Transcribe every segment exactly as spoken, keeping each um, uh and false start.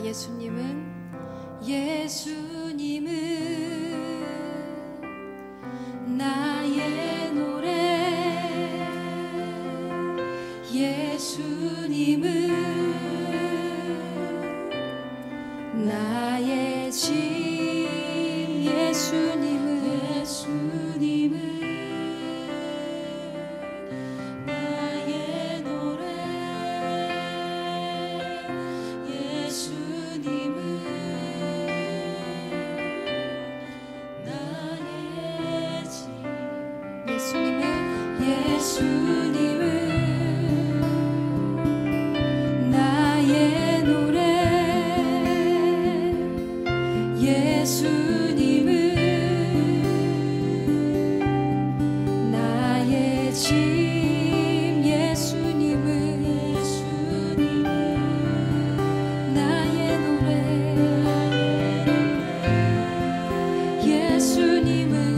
예수님은 예수님은 나의 노래 예수님은 나의 짐 예수님은 예수님은 예수님은 나의 노래 예수님은 나의 짐 예수님은 예수님은 나의 노래 예수님은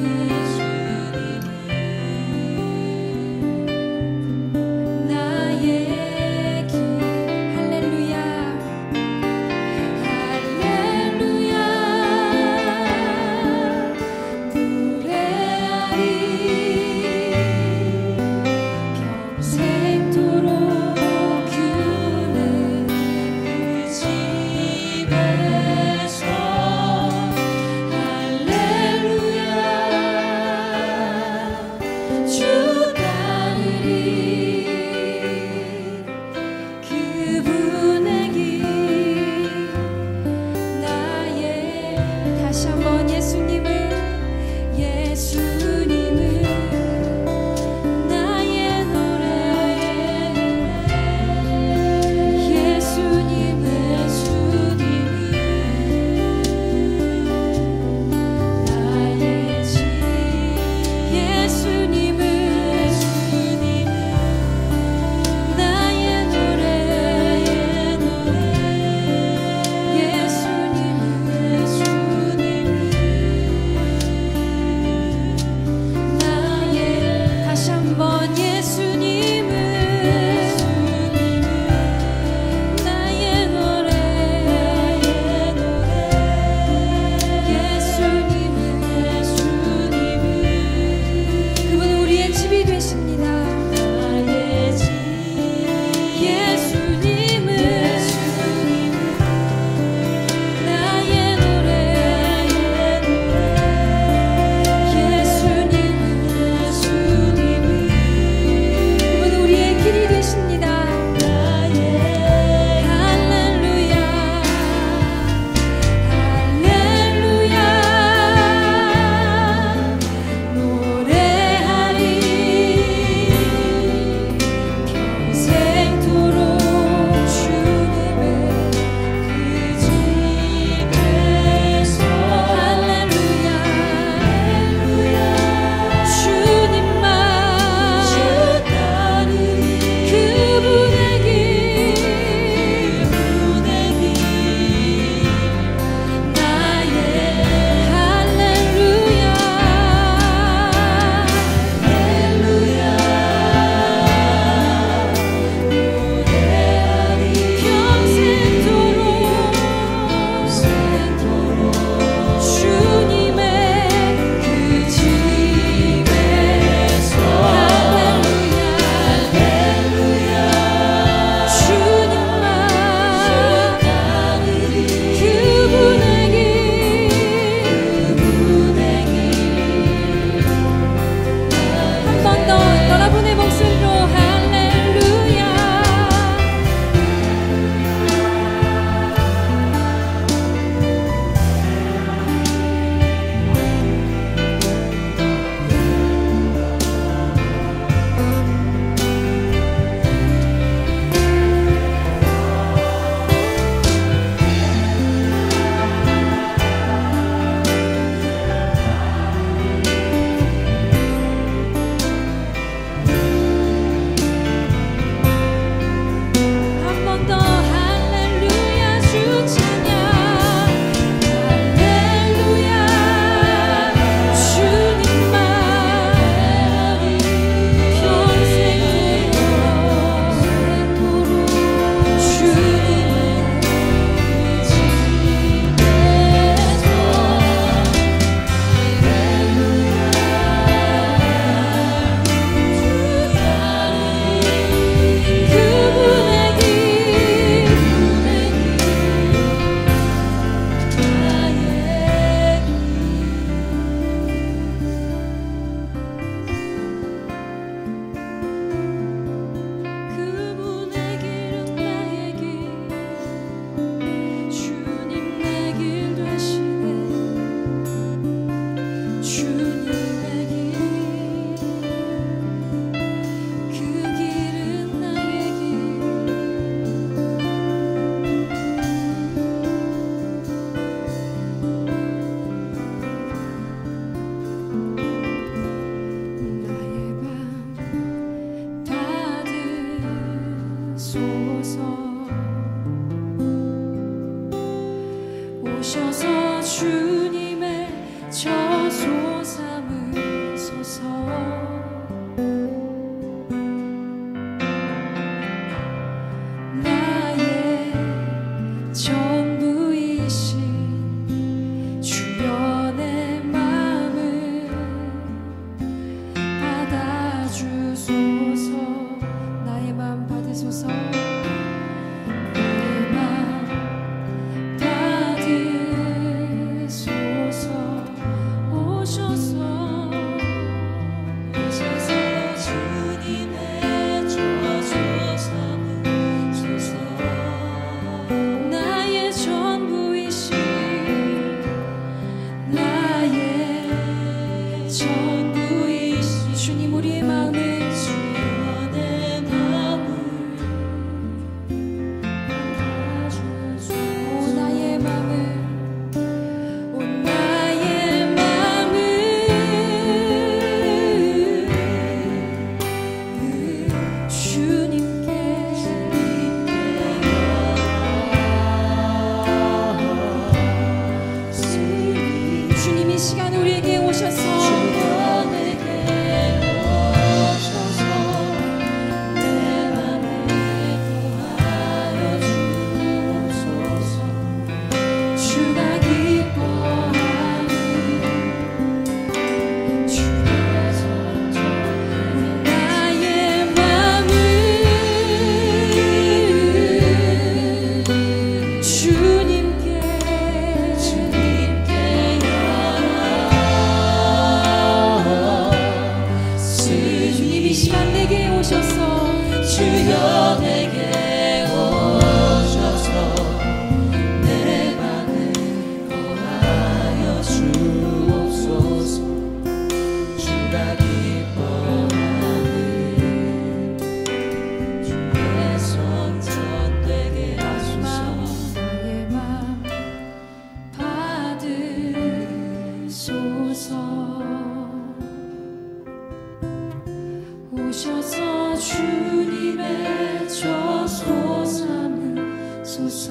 오셔서 주님의 저소 삼으소서.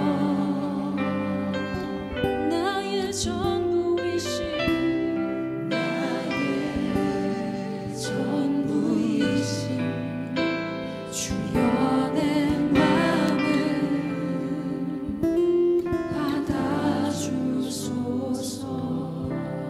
나의 전부이신 나의 전부이신 주여 내 맘을 받아주소서.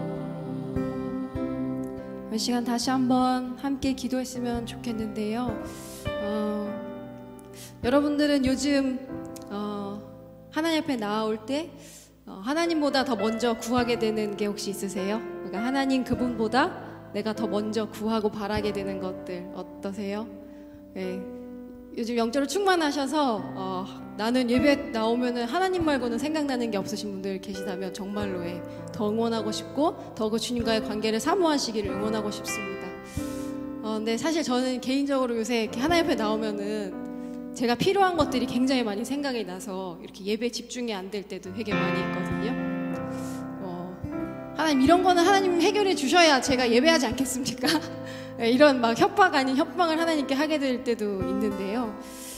이 시간 다시 한번 함께 기도했으면 좋겠는데요. 어, 여러분들은 요즘 어, 하나님 앞에 나아올 때 어, 하나님보다 더 먼저 구하게 되는 게 혹시 있으세요? 그러니까 하나님 그분보다 내가 더 먼저 구하고 바라게 되는 것들 어떠세요? 네. 요즘 영적으로 충만하셔서 어, 나는 예배 나오면은 하나님 말고는 생각나는 게 없으신 분들 계시다면 정말로 예, 더 응원하고 싶고 더 그 주님과의 관계를 사모하시기를 응원하고 싶습니다. 어, 근데 사실 저는 개인적으로 요새 이렇게 하나님 앞에 나오면은 제가 필요한 것들이 굉장히 많이 생각이 나서 이렇게 예배 집중이 안 될 때도 되게 많이 있거든요. 어, 하나님 이런 거는 하나님 해결해 주셔야 제가 예배하지 않겠습니까? 이런 막 협박 아닌 협박을 하나님께 하게 될 때도 있는데요.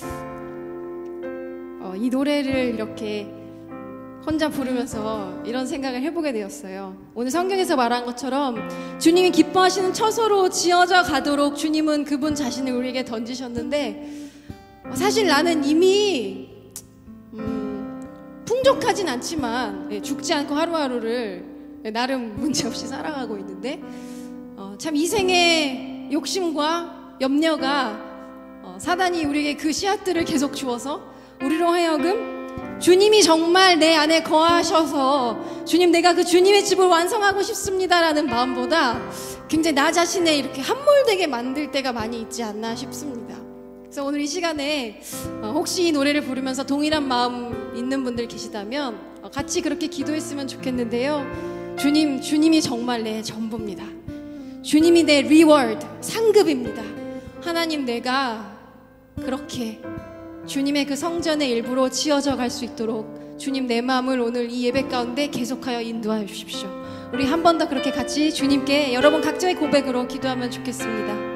어, 이 노래를 이렇게 혼자 부르면서 이런 생각을 해보게 되었어요. 오늘 성경에서 말한 것처럼 주님이 기뻐하시는 처소로 지어져 가도록 주님은 그분 자신을 우리에게 던지셨는데 사실 나는 이미 음, 풍족하진 않지만 죽지 않고 하루하루를 나름 문제없이 살아가고 있는데 어, 참 이 생의 욕심과 염려가 어, 사단이 우리에게 그 씨앗들을 계속 주어서 우리로 하여금 주님이 정말 내 안에 거하셔서 주님 내가 그 주님의 집을 완성하고 싶습니다라는 마음보다 굉장히 나 자신에 이렇게 함몰되게 만들 때가 많이 있지 않나 싶습니다. 그래서 오늘 이 시간에 어, 혹시 이 노래를 부르면서 동일한 마음 있는 분들 계시다면 어, 같이 그렇게 기도했으면 좋겠는데요. 주님, 주님이 정말 내 전부입니다. 주님이 내 리워드, 상급입니다. 하나님 내가 그렇게 주님의 그 성전의 일부로 지어져 갈 수 있도록 주님 내 마음을 오늘 이 예배 가운데 계속하여 인도하여 주십시오. 우리 한 번 더 그렇게 같이 주님께 여러분 각자의 고백으로 기도하면 좋겠습니다.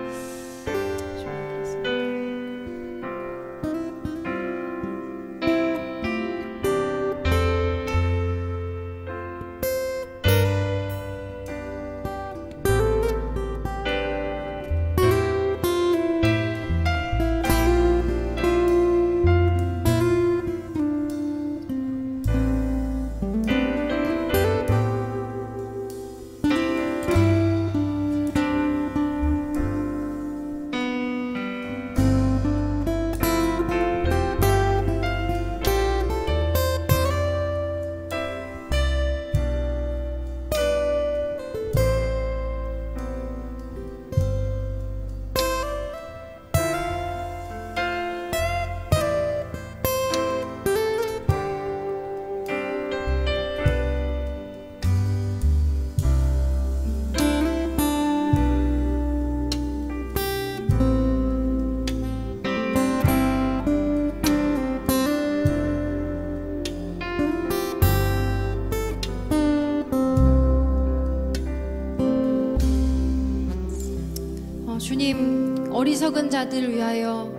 주님, 어리석은 자들을 위하여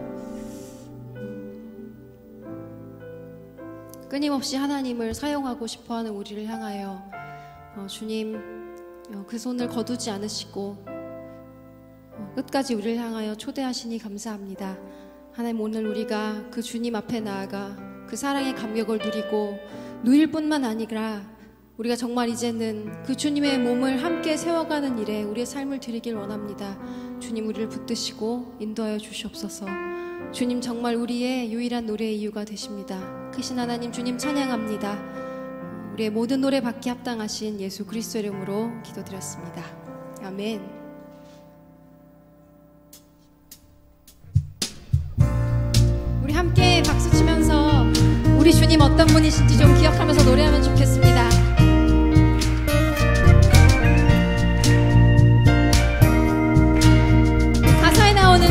끊임없이 하나님을 사용하고 싶어하는 우리를 향하여 어, 주님 어, 그 손을 거두지 않으시고 어, 끝까지 우리를 향하여 초대하시니 감사합니다. 하나님, 오늘 우리가 그 주님 앞에 나아가 그 사랑의 감격을 누리고 누릴 뿐만 아니라 우리가 정말 이제는 그 주님의 몸을 함께 세워가는 일에 우리의 삶을 드리길 원합니다. 주님, 우리를 붙드시고 인도하여 주시옵소서. 주님, 정말 우리의 유일한 노래의 이유가 되십니다. 크신 하나님, 주님 찬양합니다. 우리의 모든 노래 받기 합당하신 예수 그리스도 이름으로 기도드렸습니다. 아멘. 우리 함께 박수 치면서 우리 주님 어떤 분이신지 좀 기억하면서 노래하면 좋겠습니다.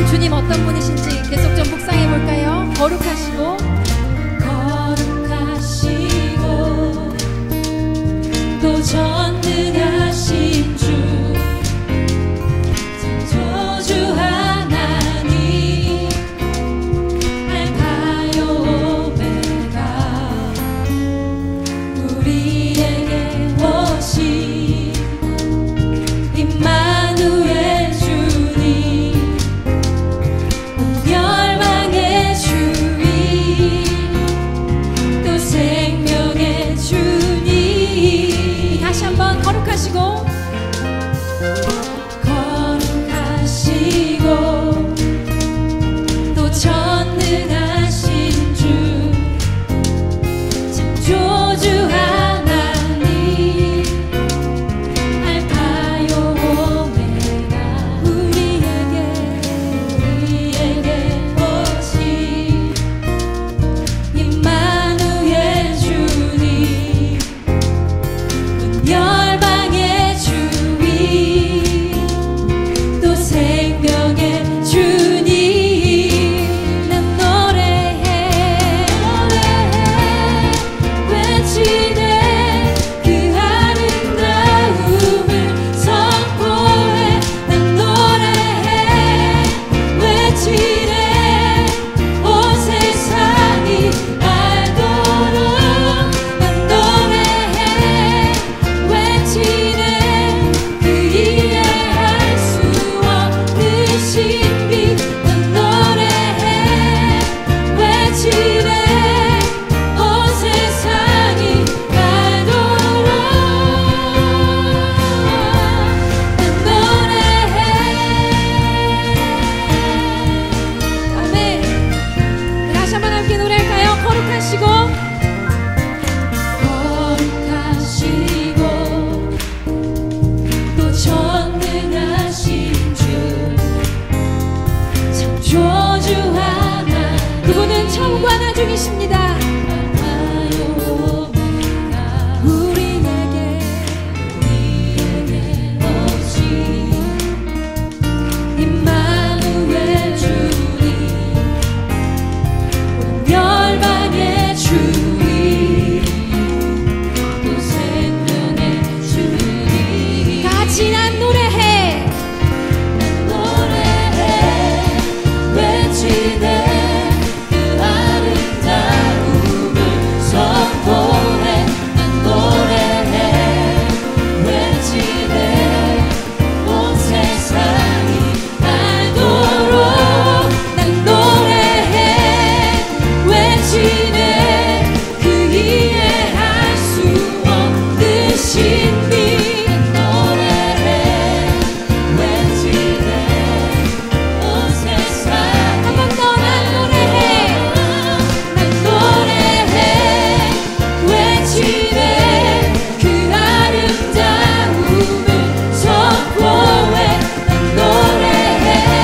주님 어떤 분이신지 계속 좀 묵상해 볼까요? 거룩하시고 거룩하시고 또 전능하신 주 창조주 하나님 알파요 오메가 우리에게 오신 임마누엘 주님 온 열방의 주인 또 생명의 주님 다시 한번 거룩하시고 거룩하시고 또 전능하신 주 창조주 하나님 알파요 오메가 우리에게 우리에게 오신 임마누엘 주님 온 열방의 주인 또 생명의 주님 난 노래해 노래해 외치네 그 아름다움을 선포해 난 노래해 외치네 온 세상이 알도록 난 노래해 외치네 그 이해할 수 없는 신비 난 노래해 외치네 온 세상이 알도록 난 노래해 아멘. 다시 한번 함께 노래할까요? 거룩하시고 거룩하시고 또 전능하신 주 창조주 하나님 그분은 처음과 나중이십니다. 알파요 오메가 우리에게 우리에게 오신 임마누엘 주님 온 열방의 주인 또 생명의 주님 같이 난 노래해 난 노래해 외치네 그 아름다움을 선포해 난 노래해 외치네 온 세상이 알도록 난 노래해 외치네 그 이해할 수 없는 신비 난 노래해 외치네 온 세상 한 번 더 난 노래해 난 노래해 외치네 그 아름다움을 선포해 난 노래해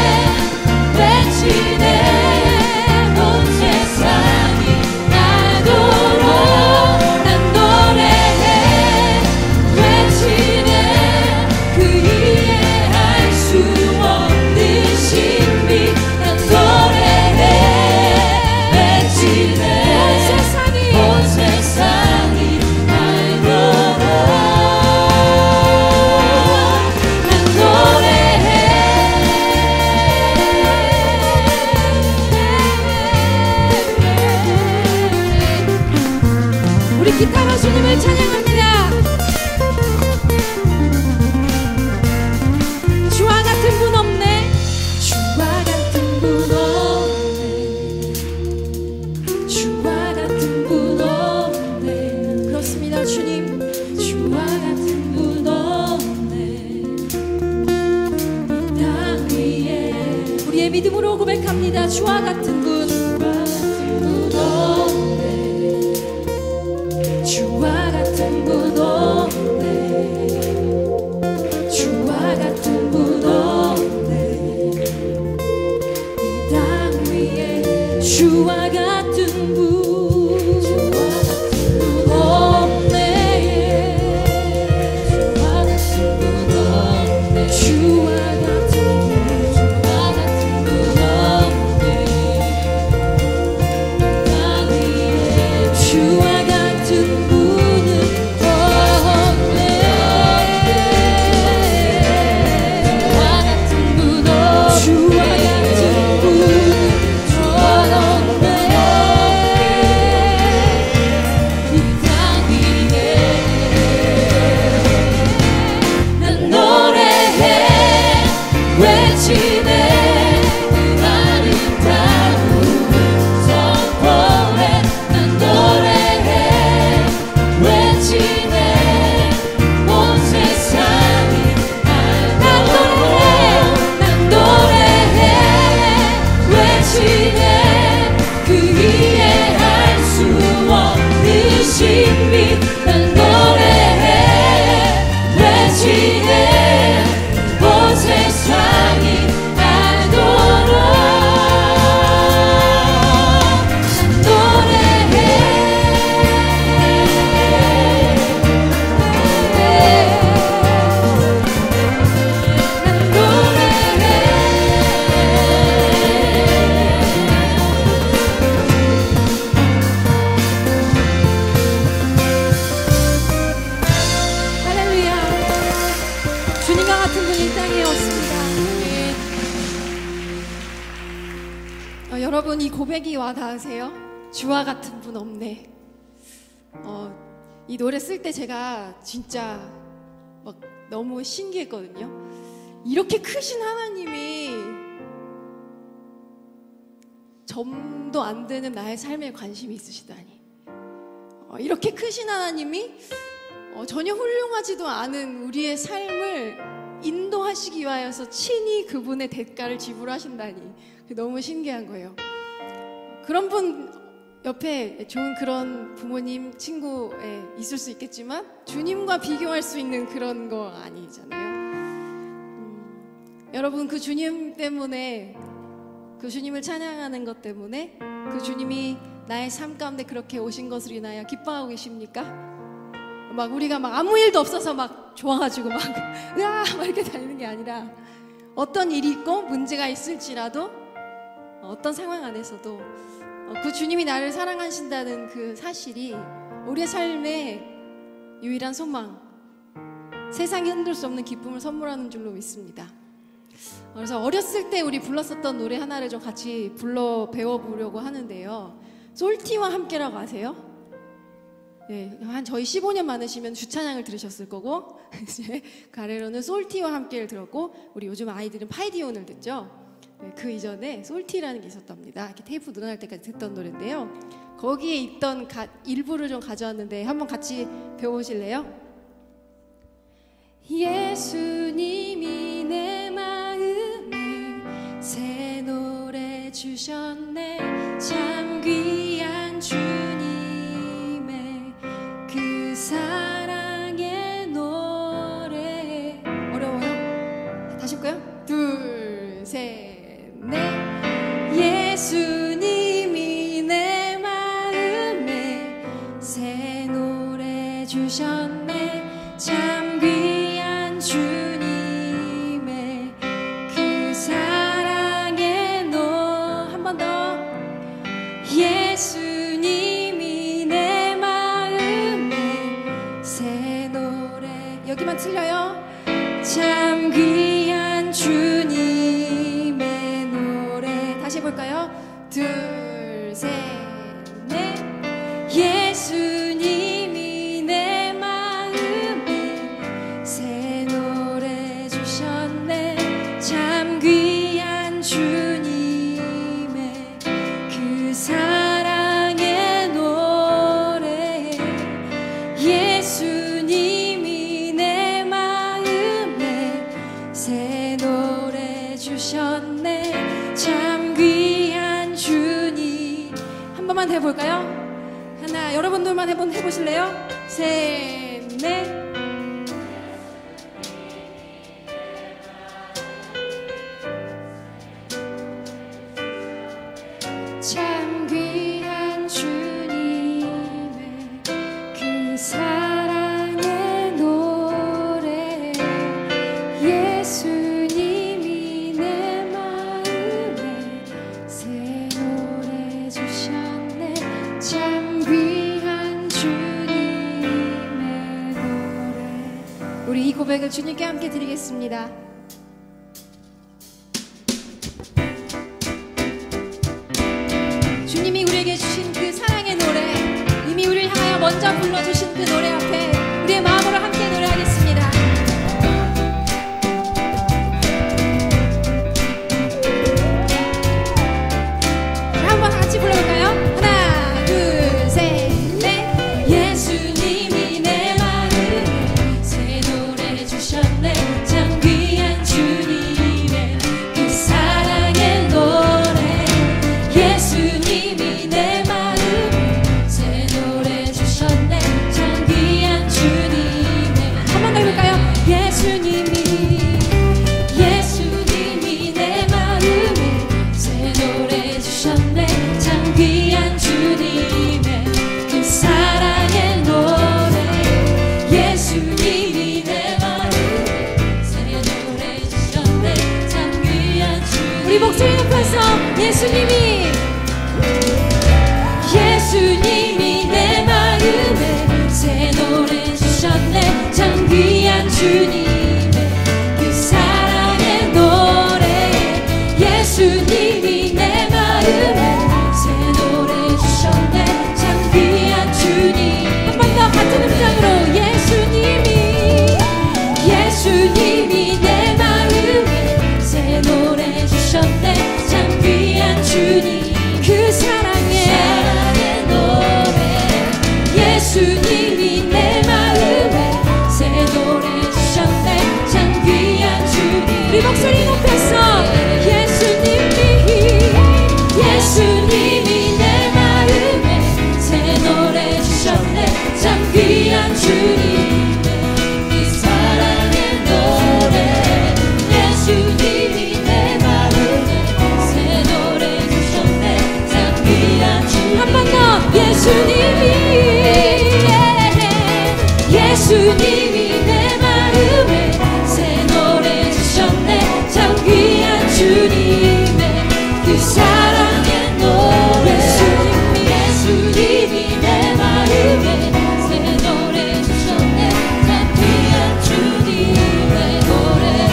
외치네 온 세상이 알도록 난 노래해 외치네 그 이해할 수 없는 신비 난 노래해 외치네 온 세상이 온 세상이 알도록 난 노래해 우리 기타 가수님을 찬양합니다. 주와 같은 분 없네. 주와 같은 분 없네 주와 같은 분 없네 그렇습니다 주님. 주와 같은 분 없네 이 땅 위에 우리의 믿음으로 고백합니다. 주와 같은 분 주와 같은 분 없네 주와 같은 분 없네 주와 같은 분 없네 이 땅 위에 주와 같은 분 주와 같은 분 없네 주와 같은 분 없네 주와 같은 분 주와 같은 분 여러분 이 고백이 와 닿으세요? 주와 같은 분 없네. 어, 이 노래 쓸 때 제가 진짜 막 너무 신기했거든요. 이렇게 크신 하나님이 점도 안 되는 나의 삶에 관심이 있으시다니. 어, 이렇게 크신 하나님이 어, 전혀 훌륭하지도 않은 우리의 삶을 인도하시기 위하여서 친히 그분의 대가를 지불하신다니. 너무 신기한 거예요. 그런 분 옆에 좋은 그런 부모님, 친구에 있을 수 있겠지만 주님과 비교할 수 있는 그런 거 아니잖아요. 음, 여러분 그 주님 때문에, 그 주님을 찬양하는 것 때문에, 그 주님이 나의 삶 가운데 그렇게 오신 것을 인하여 기뻐하고 계십니까? 막 우리가 막 아무 일도 없어서 막 좋아가지고 막 으아 막 이렇게 다니는 게 아니라, 어떤 일이 있고 문제가 있을지라도 어떤 상황 안에서도 그 주님이 나를 사랑하신다는 그 사실이 우리의 삶의 유일한 소망, 세상이 흔들 수 없는 기쁨을 선물하는 줄로 믿습니다. 그래서 어렸을 때 우리 불렀었던 노래 하나를 좀 같이 불러 배워보려고 하는데요. 솔티와 함께라고 아세요? 네, 한 저희 십오 년 많으시면 주찬양을 들으셨을 거고, 이제 가래로는 솔티와 함께를 들었고, 우리 요즘 아이들은 파이디온을 듣죠. 네, 그 이전에 솔티라는 게 있었답니다. 이렇게 테이프 늘어날 때까지 듣던 노래인데요. 거기에 있던 가, 일부를 좀 가져왔는데 한번 같이 배워보실래요? 예수님이 내 마음에 새 노래 주셨네. 참 귀한 주님의 그 사랑의 노래. 어려워요? 다시 할까요? 둘, 셋, 네. 예수님이 내 마음에 새 노래 주셨네. 참 귀한 주님의 그 사랑의 노. 한 번 더. 예수님이 내 마음에 새 노래. 여기만 틀려요. 참 귀한 주님. 해볼까요? 둘, 셋, 넷. 예수님이 내 마음에 새 노래 주셨네. 참 귀한 주님의 그 사랑의 노래. 예수님이 내 마음에 새 노래 주셨네. 참 귀한 주님. 한 번만 해볼까요? 하나, 여러분들만 해본, 해보실래요? 셋, 넷. 참 귀한 주님의 그 사랑의 노래. 예수님이 내 마음에 새 노래 주셨네. 참 귀한 주님의 노래. 우리 이 고백을 주님께 함께 드리겠습니다. 주님이 우리에게 주신 그 사랑의 노래, 이미 우리를 향하여 먼저 불러주신 그 노래 앞에 우리의 마음으로 함께 노래하겠습니다. 한번 같이 불러볼까요? 하나, 둘, 셋, 넷. 예수님이 내 마음에 새 노래 주셨네. 참 귀한 주님의 그 사랑의 노래. 예수님이 내 마음에 새 노래 주셨네. 참 귀한 주님의. 한 번 더 해볼까요? 예수님이 예수님이 내 마음에 새 노래 주셨네. 참 귀한 주님의 그 사랑의 노래. 예수님이 내 마음에 새 노래 주셨네. 참 귀한 주님. 우리 목소리 높여서 예수님이 예수님이 내 마음에 새 노래 주셨네. 참 귀한 주님의 그 사랑의 노래. 예수님이 내 마음에 예수님이 내 마음에 새 노래 주셨네. 참 귀한 주님의 그 사랑의 노래. 예수님이 내 마음에 새 노래 주셨네. 참 귀한 주님의 노래.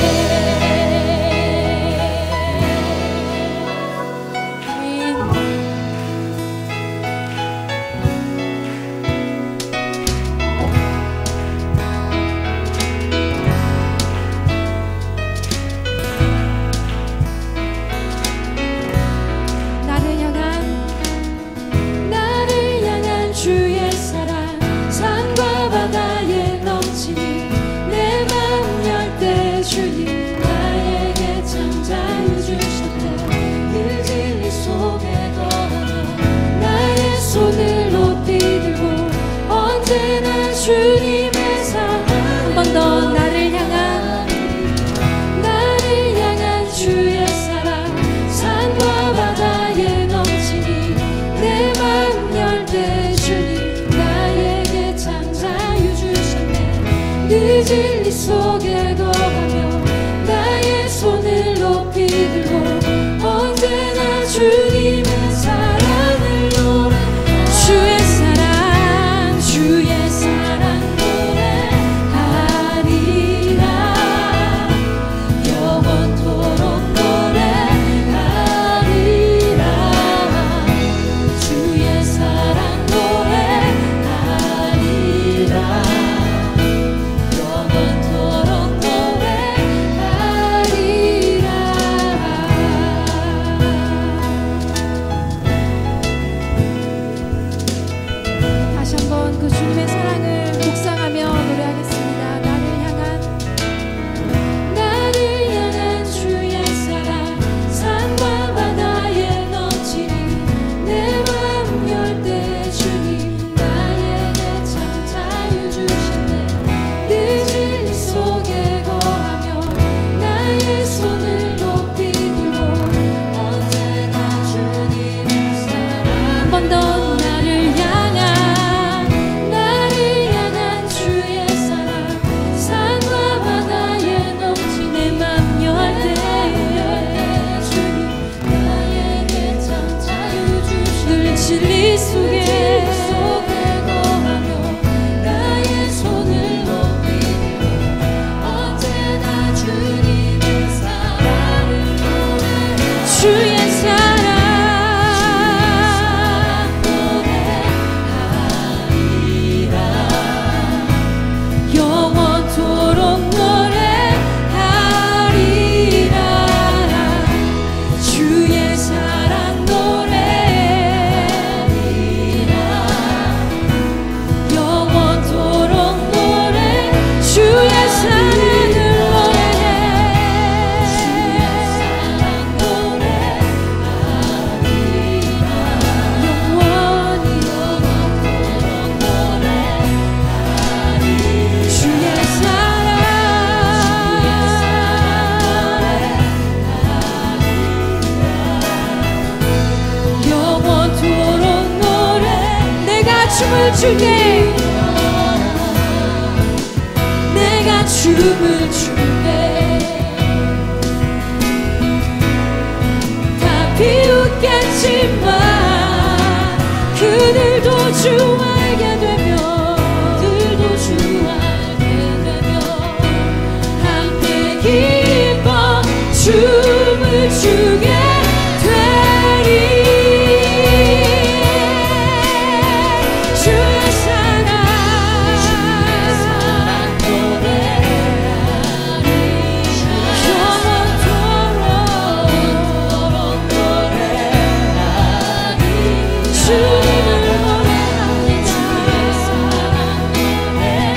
주님의 사랑 한 번 더 나를 향한 나를 향한 주의 사랑 산과 바다에 넘치니 내 맘 열 때 주님 나에게 참 자유 주셨네. 늦은 이 속에 거하며 나의 손을 높이 들고 언제나 주님의 사랑을 노래. 주의 사랑 주의 사랑 춤을 출게 내가 춤을 출게 다 비웃겠지만 그들도 주 알게 되며 그들도 주 알게 되며 함께 기뻐 춤을 추게 되리.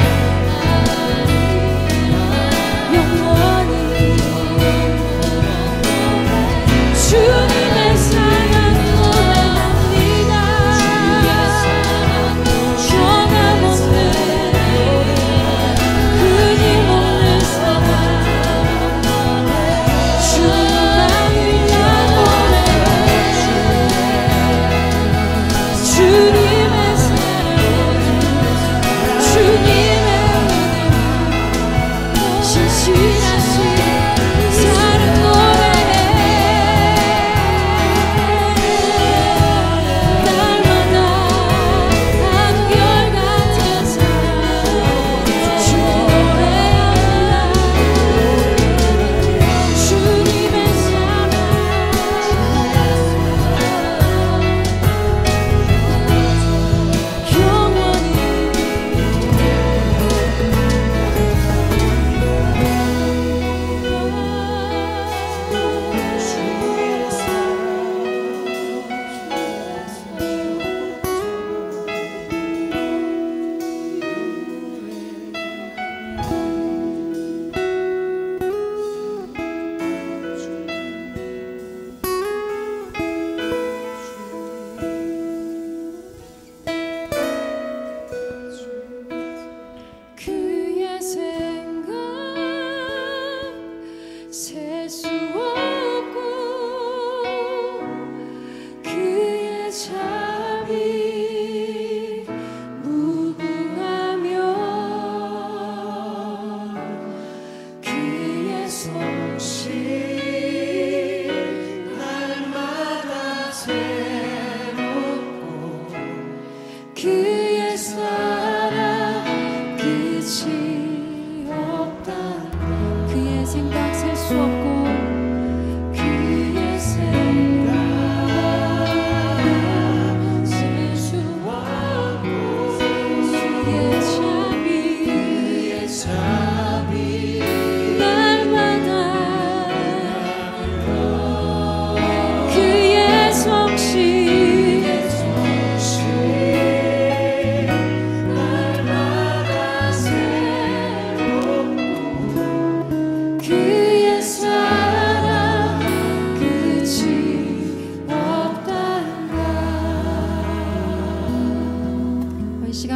영원히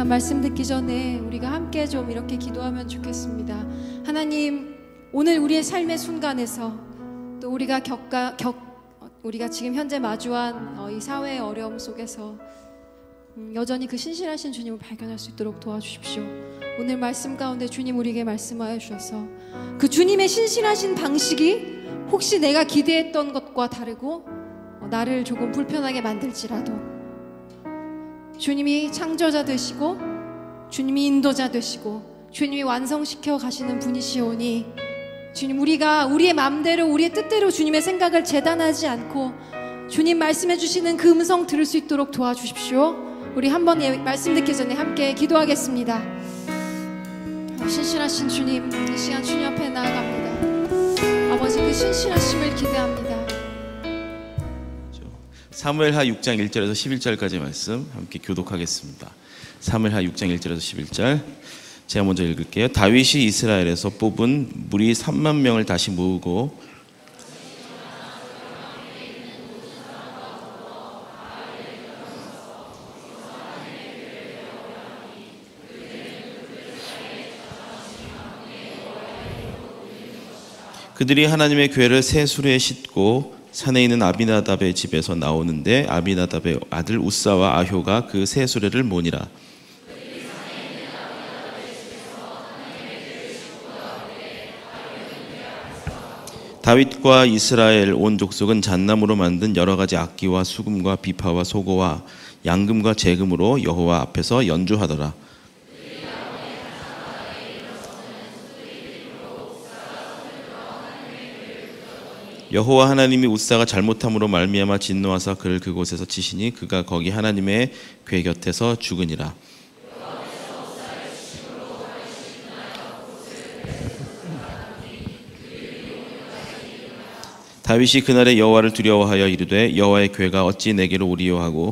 말씀 듣기 전에 우리가 함께 좀 이렇게 기도하면 좋겠습니다. 하나님, 오늘 우리의 삶의 순간에서 또 우리가 겪가, 겪 우리가 지금 현재 마주한 이 사회의 어려움 속에서 여전히 그 신실하신 주님을 발견할 수 있도록 도와주십시오. 오늘 말씀 가운데 주님 우리에게 말씀하여 주셔서 그 주님의 신실하신 방식이 혹시 내가 기대했던 것과 다르고 나를 조금 불편하게 만들지라도 주님이 창조자 되시고 주님이 인도자 되시고 주님이 완성시켜 가시는 분이시오니 주님, 우리가 우리의 마음대로 우리의 뜻대로 주님의 생각을 재단하지 않고 주님 말씀해 주시는 그 음성 들을 수 있도록 도와주십시오. 우리 한번 말씀 듣기 전에 함께 기도하겠습니다. 신실하신 주님, 이 시간 주님 앞에 나아갑니다. 아버지, 그 신실하심을 기대합니다. 사무엘하 육 장 일 절에서 십일 절까지 말씀 함께 교독하겠습니다. 사무엘하 육 장 일 절에서 십일 절, 제가 먼저 읽을게요. 다윗이 이스라엘에서 뽑은 무리 삼만 명을 다시 모으고 그들이 하나님의 궤를 새 수레에 싣고 산에 있는 아비나답의 집에서 나오는데 아비나답의 아들 우사와 아효가 그 새 수레를 모니라. 다윗과 이스라엘 온 족속은 잣나무로 만든 여러 가지 악기와 수금과 비파와 소고와 양금과 재금으로 여호와 앞에서 연주하더라. 여호와 하나님이 우사가 잘못함으로 말미암아 진노하사 그를 그곳에서 치시니 그가 거기 하나님의 궤 곁에서 죽으니라. 다윗이 그날에 여호와를 두려워하여 이르되 여호와의 궤가 어찌 내게로 오리요 하고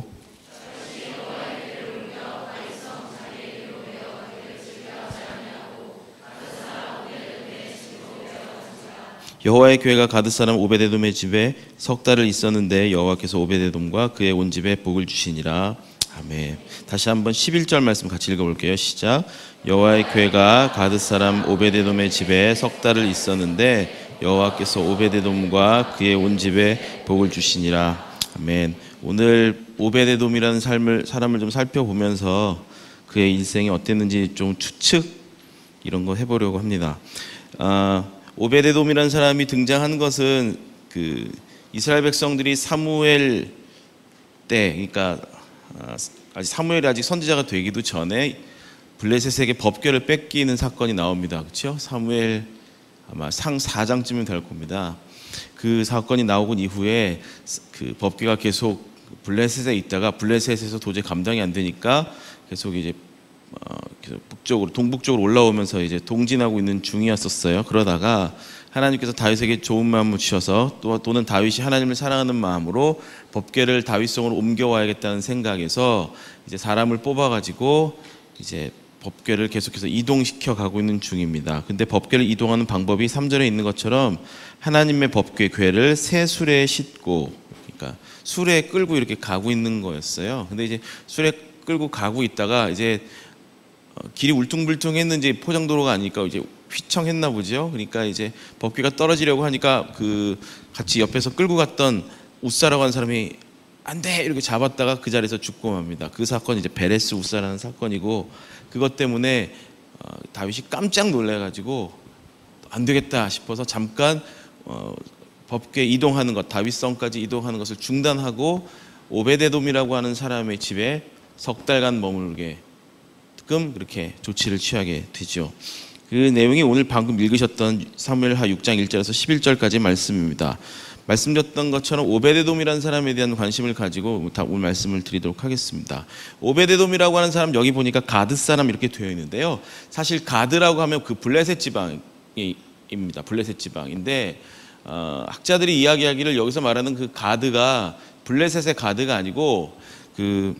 여호와의 궤가 가드 사람 오베데돔의 집에 석 달을 있었는데 여호와께서 오베데돔과 그의 온 집에 복을 주시니라. 아멘. 다시 한번 십일 절 말씀 같이 읽어볼게요. 시작. 여호와의 궤가 가드 사람 오베데돔의 집에 석 달을 있었는데 여호와께서 오베데돔과 그의 온 집에 복을 주시니라. 아멘. 오늘 오베데돔이라는 삶을 사람을 좀 살펴보면서 그의 일생이 어땠는지 좀 추측 이런 거 해보려고 합니다. 아, 오베데돔이라는 사람이 등장한 것은 그 이스라엘 백성들이 사무엘 때, 그러니까 아직 사무엘이 아직 선지자가 되기도 전에 블레셋에게 법궤를 뺏기는 사건이 나옵니다. 그렇죠? 사무엘 아마 상 사 장쯤은 될 겁니다. 그 사건이 나오고 이후에 그 법궤가 계속 블레셋에 있다가 블레셋에서 도저히 감당이 안 되니까 계속 이제 어, 계속 북쪽으로 동북쪽으로 올라오면서 이제 동진하고 있는 중이었었어요. 그러다가 하나님께서 다윗에게 좋은 마음을 주셔서 또 또는 다윗이 하나님을 사랑하는 마음으로 법궤를 다윗성으로 옮겨와야겠다는 생각에서 이제 사람을 뽑아가지고 이제 법궤를 계속해서 이동시켜 가고 있는 중입니다. 근데 법궤를 이동하는 방법이 삼 절에 있는 것처럼 하나님의 법궤 궤를 새 수레에 싣고, 그러니까 수레에 끌고 이렇게 가고 있는 거였어요. 근데 이제 수레 끌고 가고 있다가 이제 길이 울퉁불퉁했는지 포장도로가 아니니까 이제 휘청했나 보죠. 그러니까 이제 법궤가 떨어지려고 하니까 그 같이 옆에서 끌고 갔던 우사라고 하는 사람이 안 돼! 이렇게 잡았다가 그 자리에서 죽고 맙니다. 그 사건이 이제 베레스 우사라는 사건이고, 그것 때문에 어, 다윗이 깜짝 놀래가지고 안 되겠다 싶어서 잠깐 어, 법궤 이동하는 것, 다윗성까지 이동하는 것을 중단하고 오베데돔이라고 하는 사람의 집에 석 달간 머물게 끔 그렇게 조치를 취하게 되죠. 그 내용이 오늘 방금 읽으셨던 사무엘하 육 장 일 절에서 십일 절까지 말씀입니다. 말씀드렸던 것처럼 오베데돔이라는 사람에 대한 관심을 가지고 오늘 말씀을 드리도록 하겠습니다. 오베데돔이라고 하는 사람 여기 보니까 가드 사람 이렇게 되어 있는데요. 사실 가드라고 하면 그 블레셋 지방입니다. 블레셋 지방인데 어, 학자들이 이야기하기를 여기서 말하는 그 가드가 블레셋의 가드가 아니고 그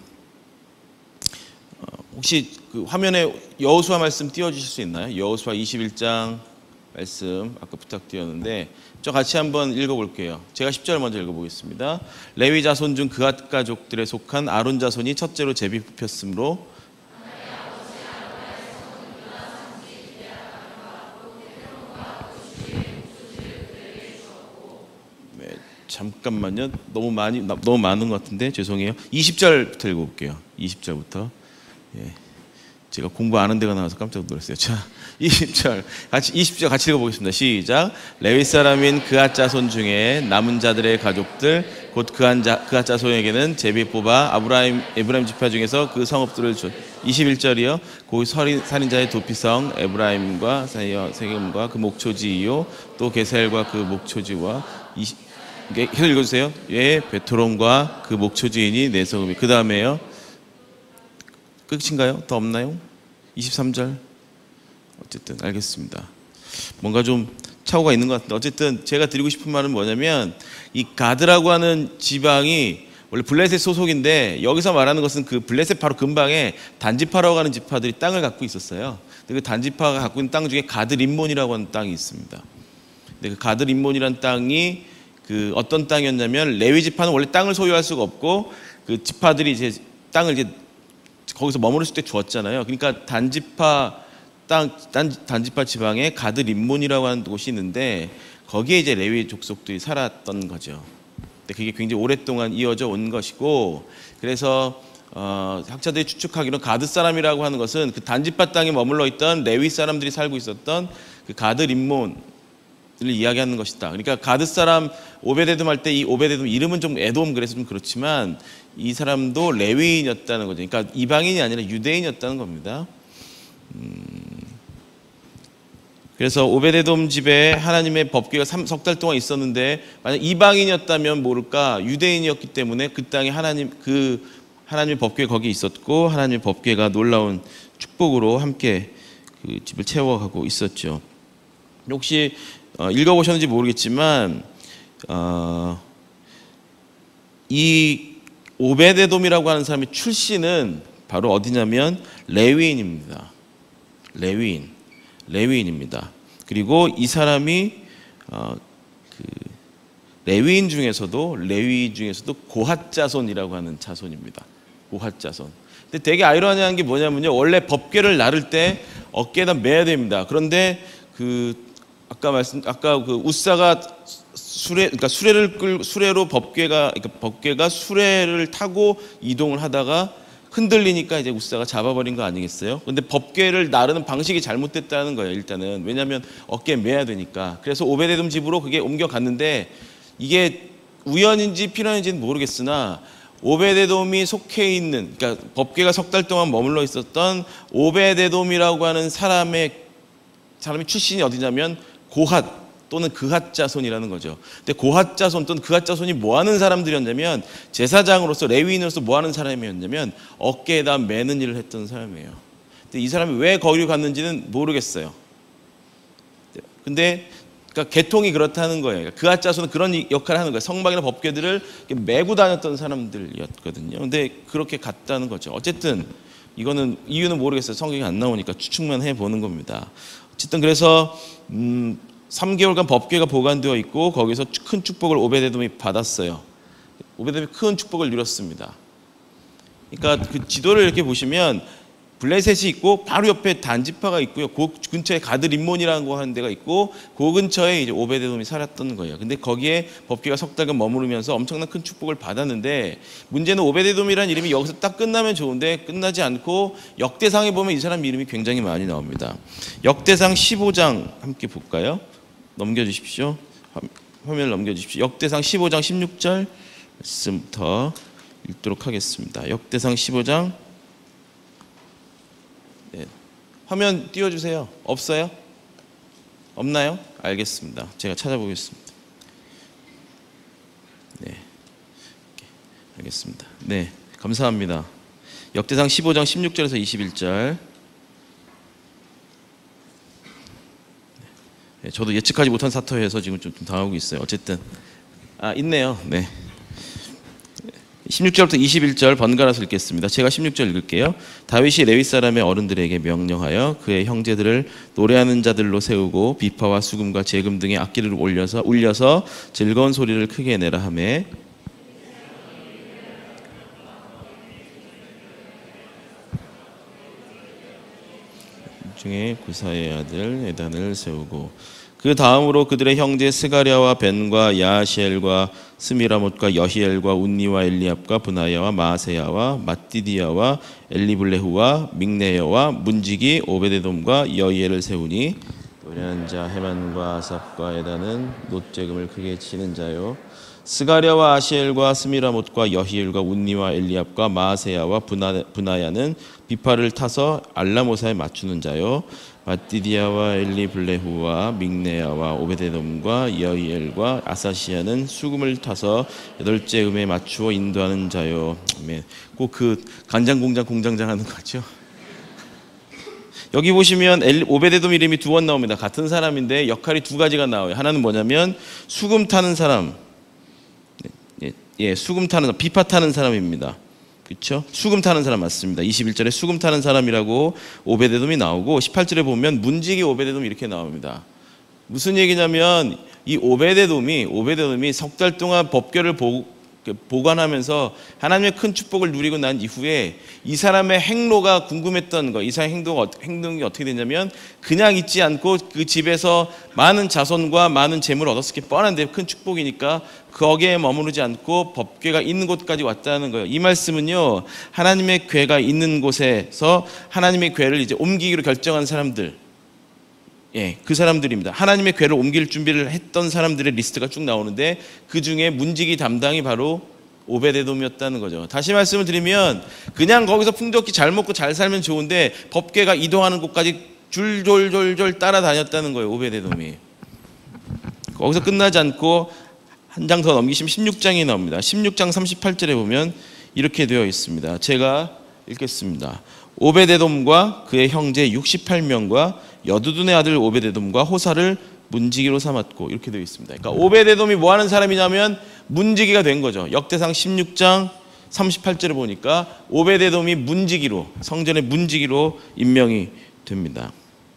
어, 혹시 그 화면에 여호수아 말씀 띄워주실 수 있나요? 여호수아 이십일 장 말씀 아까 부탁드렸는데 저 같이 한번 읽어볼게요. 제가 십 절 먼저 읽어보겠습니다. 레위 자손 중 그앗 가족들에 속한 아론 자손이 첫째로 제비 뽑혔으므로 잠깐만요. 너무 많이 너무 많은 것 같은데 죄송해요. 이십 절부터 읽어볼게요. 이십 절부터. 예. 제가 공부 안 한 데가 나와서 깜짝 놀랐어요. 자, 이십 절 같이 이십 절 같이 읽어보겠습니다. 시작. 레위 사람인 그앗 자손 중에 남은 자들의 가족들 곧 그앗 자 그앗 자손에게는 제비 뽑아 아브라임 에브라임 지파 중에서 그 성읍들을 줘. 이십일 절이요. 고 살인 살인자의 도피성 에브라임과 세겜과 그 목초지이요 또 게셀과 그 목초지와 이십 계속 읽어주세요. 예, 베토론과 그 목초지인이 내 성읍이. 그 다음에요. 끝인가요? 더 없나요? 이십삼 절. 어쨌든 알겠습니다. 뭔가 좀 착오가 있는 것 같은데 어쨌든 제가 드리고 싶은 말은 뭐냐면 이 가드라고 하는 지방이 원래 블레셋 소속인데 여기서 말하는 것은 그 블레셋 바로 근방에 단지파라고 하는 지파들이 땅을 갖고 있었어요. 근데 그 단지파가 갖고 있는 땅 중에 가드 림몬이라고 하는 땅이 있습니다. 근데 그 가드 림몬이라는 땅이 그 어떤 땅이었냐면 레위 지파는 원래 땅을 소유할 수가 없고 그 지파들이 이제 땅을 이제 거기서 머무를 때 주었잖아요. 그러니까 단지파 땅 단, 단지파 지방에 가드 림몬이라고 하는 곳이 있는데 거기에 이제 레위 족속들이 살았던 거죠. 근데 그게 굉장히 오랫동안 이어져 온 것이고 그래서 어, 학자들이 추측하기로 가드 사람이라고 하는 것은 그 단지파 땅에 머물러 있던 레위 사람들이 살고 있었던 그 가드 림몬 를 이야기하는 것이다. 그러니까 가드 사람 오베데돔 할 때 이 오베데돔 이름은 좀 에돔 그래서 좀 그렇지만 이 사람도 레위인이었다는 거죠. 그러니까 이방인이 아니라 유대인이었다는 겁니다. 음, 그래서 오베데돔 집에 하나님의 법궤가 석 달 동안 있었는데 만약 이방인이었다면 모를까 유대인이었기 때문에 그 땅에 하나님 그 하나님의 법궤가 거기 있었고 하나님의 법궤가 놀라운 축복으로 함께 그 집을 채워가고 있었죠. 혹시 어, 읽어보셨는지 모르겠지만 어, 이 오베데돔이라고 하는 사람의 출신은 바로 어디냐면 레위인입니다. 레위인, 레위인입니다. 그리고 이 사람이 어, 그 레위인 중에서도 레위 중에서도 고핫 자손이라고 하는 자손입니다. 고핫 자손. 근데 되게 아이러니한 게 뭐냐면요, 원래 법궤를 나를 때 어깨에다 매야 됩니다. 그런데 그 아까 말씀 아까 그 우사가 수레 그러니까 수레를 끌 수레로 법궤가 그러니까 법궤가 수레를 타고 이동을 하다가 흔들리니까 이제 우사가 잡아버린 거 아니겠어요? 근데 법궤를 나르는 방식이 잘못됐다는 거예요. 일단은 왜냐하면 어깨에 매야 되니까. 그래서 오베데돔 집으로 그게 옮겨갔는데 이게 우연인지 필연인지는 모르겠으나 오베데돔이 속해 있는 그러니까 법궤가 석 달 동안 머물러 있었던 오베데돔이라고 하는 사람의 사람의 출신이 어디냐면 고핫 또는 그핫 자손이라는 거죠. 근데 고핫 자손 또는 그핫 자손이 뭐 하는 사람들이었냐면 제사장으로서 레위인으로서 뭐 하는 사람이었냐면 어깨에다 매는 일을 했던 사람이에요. 근데 이 사람이 왜 거기로 갔는지는 모르겠어요. 근데 그러니까 계통이 그렇다는 거예요. 그핫 자손은 그런 역할을 하는 거예요. 성막이나 법궤들을 메고 다녔던 사람들이었거든요. 근데 그렇게 갔다는 거죠. 어쨌든 이거는 이유는 모르겠어요. 성경이 안 나오니까 추측만 해보는 겁니다. 어쨌든 그래서 음, 삼 개월간 법궤가 보관되어 있고 거기서 큰 축복을 오베데돔이 받았어요. 오베데돔이 큰 축복을 누렸습니다. 그러니까 그 지도를 이렇게 보시면 블레셋이 있고 바로 옆에 단지파가 있고요. 그 근처에 가드 림몬이라는 거 하는 데가 있고 그 근처에 이제 오베데돔이 살았던 거예요. 근데 거기에 법궤가 석 달간 머무르면서 엄청난 큰 축복을 받았는데 문제는 오베데돔이라는 이름이 여기서 딱 끝나면 좋은데 끝나지 않고 역대상에 보면 이 사람 이름이 굉장히 많이 나옵니다. 역대상 십오 장 함께 볼까요? 넘겨주십시오. 화면을 넘겨주십시오. 역대상 십오 장 십육 절 말씀부터 읽도록 하겠습니다. 역대상 십오 장 네. 화면 띄워주세요. 없어요? 없나요? 알겠습니다. 제가 찾아보겠습니다. 네, 알겠습니다. 네, 감사합니다. 역대상 십오 장 십육 절에서 이십일 절. 네, 저도 예측하지 못한 사토여서 지금 좀 당하고 있어요. 어쨌든 아 있네요. 네. 십육 절부터 이십일 절 번갈아서 읽겠습니다. 제가 십육 절 읽을게요. 다윗이 레위 사람의 어른들에게 명령하여 그의 형제들을 노래하는 자들로 세우고 비파와 수금과 제금 등의 악기를 올려서 울려서 즐거운 소리를 크게 내라 하매 중에 구사의 아들 에단을 세우고 그 다음으로 그들의 형제 스가랴와 벤과 야시엘과 스미라못과 여히엘과 운니와 엘리압과 브나야와 마세야와 마띠디야와 엘리블레후와 믹네여와 문지기 오베데돔과 여히엘을 세우니 노래하는 자 헤만과 아삽과 에다는 놋재금을 크게 치는 자요 스가랴와 아시엘과 스미라못과 여히엘과 운니와 엘리압과 마세야와 브나, 브나야는 비파를 타서 알라모사에 맞추는 자요 마띠디야와 엘리블레후와 믹네야와 오베데돔과 여히엘과 아사시야는 수금을 타서 여덟째 음에 맞추어 인도하는 자요. 꼭 그 간장 공장 공장장 하는 거죠. 여기 보시면 엘, 오베데돔 이름이 두 번 나옵니다. 같은 사람인데 역할이 두 가지가 나와요. 하나는 뭐냐면 수금 타는 사람, 예, 예 수금 타는 사람, 비파 타는 사람입니다. 그렇죠? 수금 타는 사람 맞습니다. 이십일 절에 수금 타는 사람이라고 오베데돔이 나오고 십팔 절에 보면 문지기 오베데돔 이렇게 나옵니다. 무슨 얘기냐면 이 오베데돔이 오베데돔이 석 달 동안 법궤를 보, 보관하면서 하나님의 큰 축복을 누리고 난 이후에 이 사람의 행로가 궁금했던 거, 이 사람의 행동, 행동이 어떻게 되냐면 그냥 있지 않고 그 집에서 많은 자손과 많은 재물을 얻었을 게 뻔한데 큰 축복이니까 거기에 머무르지 않고 법궤가 있는 곳까지 왔다는 거예요. 이 말씀은요, 하나님의 궤가 있는 곳에서 하나님의 궤를 이제 옮기기로 결정한 사람들, 예, 그 사람들입니다. 하나님의 궤를 옮길 준비를 했던 사람들의 리스트가 쭉 나오는데 그 중에 문지기 담당이 바로 오베데돔이었다는 거죠. 다시 말씀을 드리면 그냥 거기서 풍족히 잘 먹고 잘 살면 좋은데 법궤가 이동하는 곳까지 줄졸졸졸 따라다녔다는 거예요. 오베데돔이. 거기서 끝나지 않고 한 장 더 넘기시면 십육 장이 나옵니다. 십육 장 삼십팔 절에 보면 이렇게 되어 있습니다. 제가 읽겠습니다. 오베데돔과 그의 형제 육십팔 명과 여두둔의 아들 오베데돔과 호사를 문지기로 삼았고 이렇게 되어 있습니다. 그러니까 오베데돔이 뭐 하는 사람이냐면 문지기가 된 거죠. 역대상 십육 장 삼십팔 절에 보니까 오베데돔이 문지기로, 성전의 문지기로 임명이 됩니다.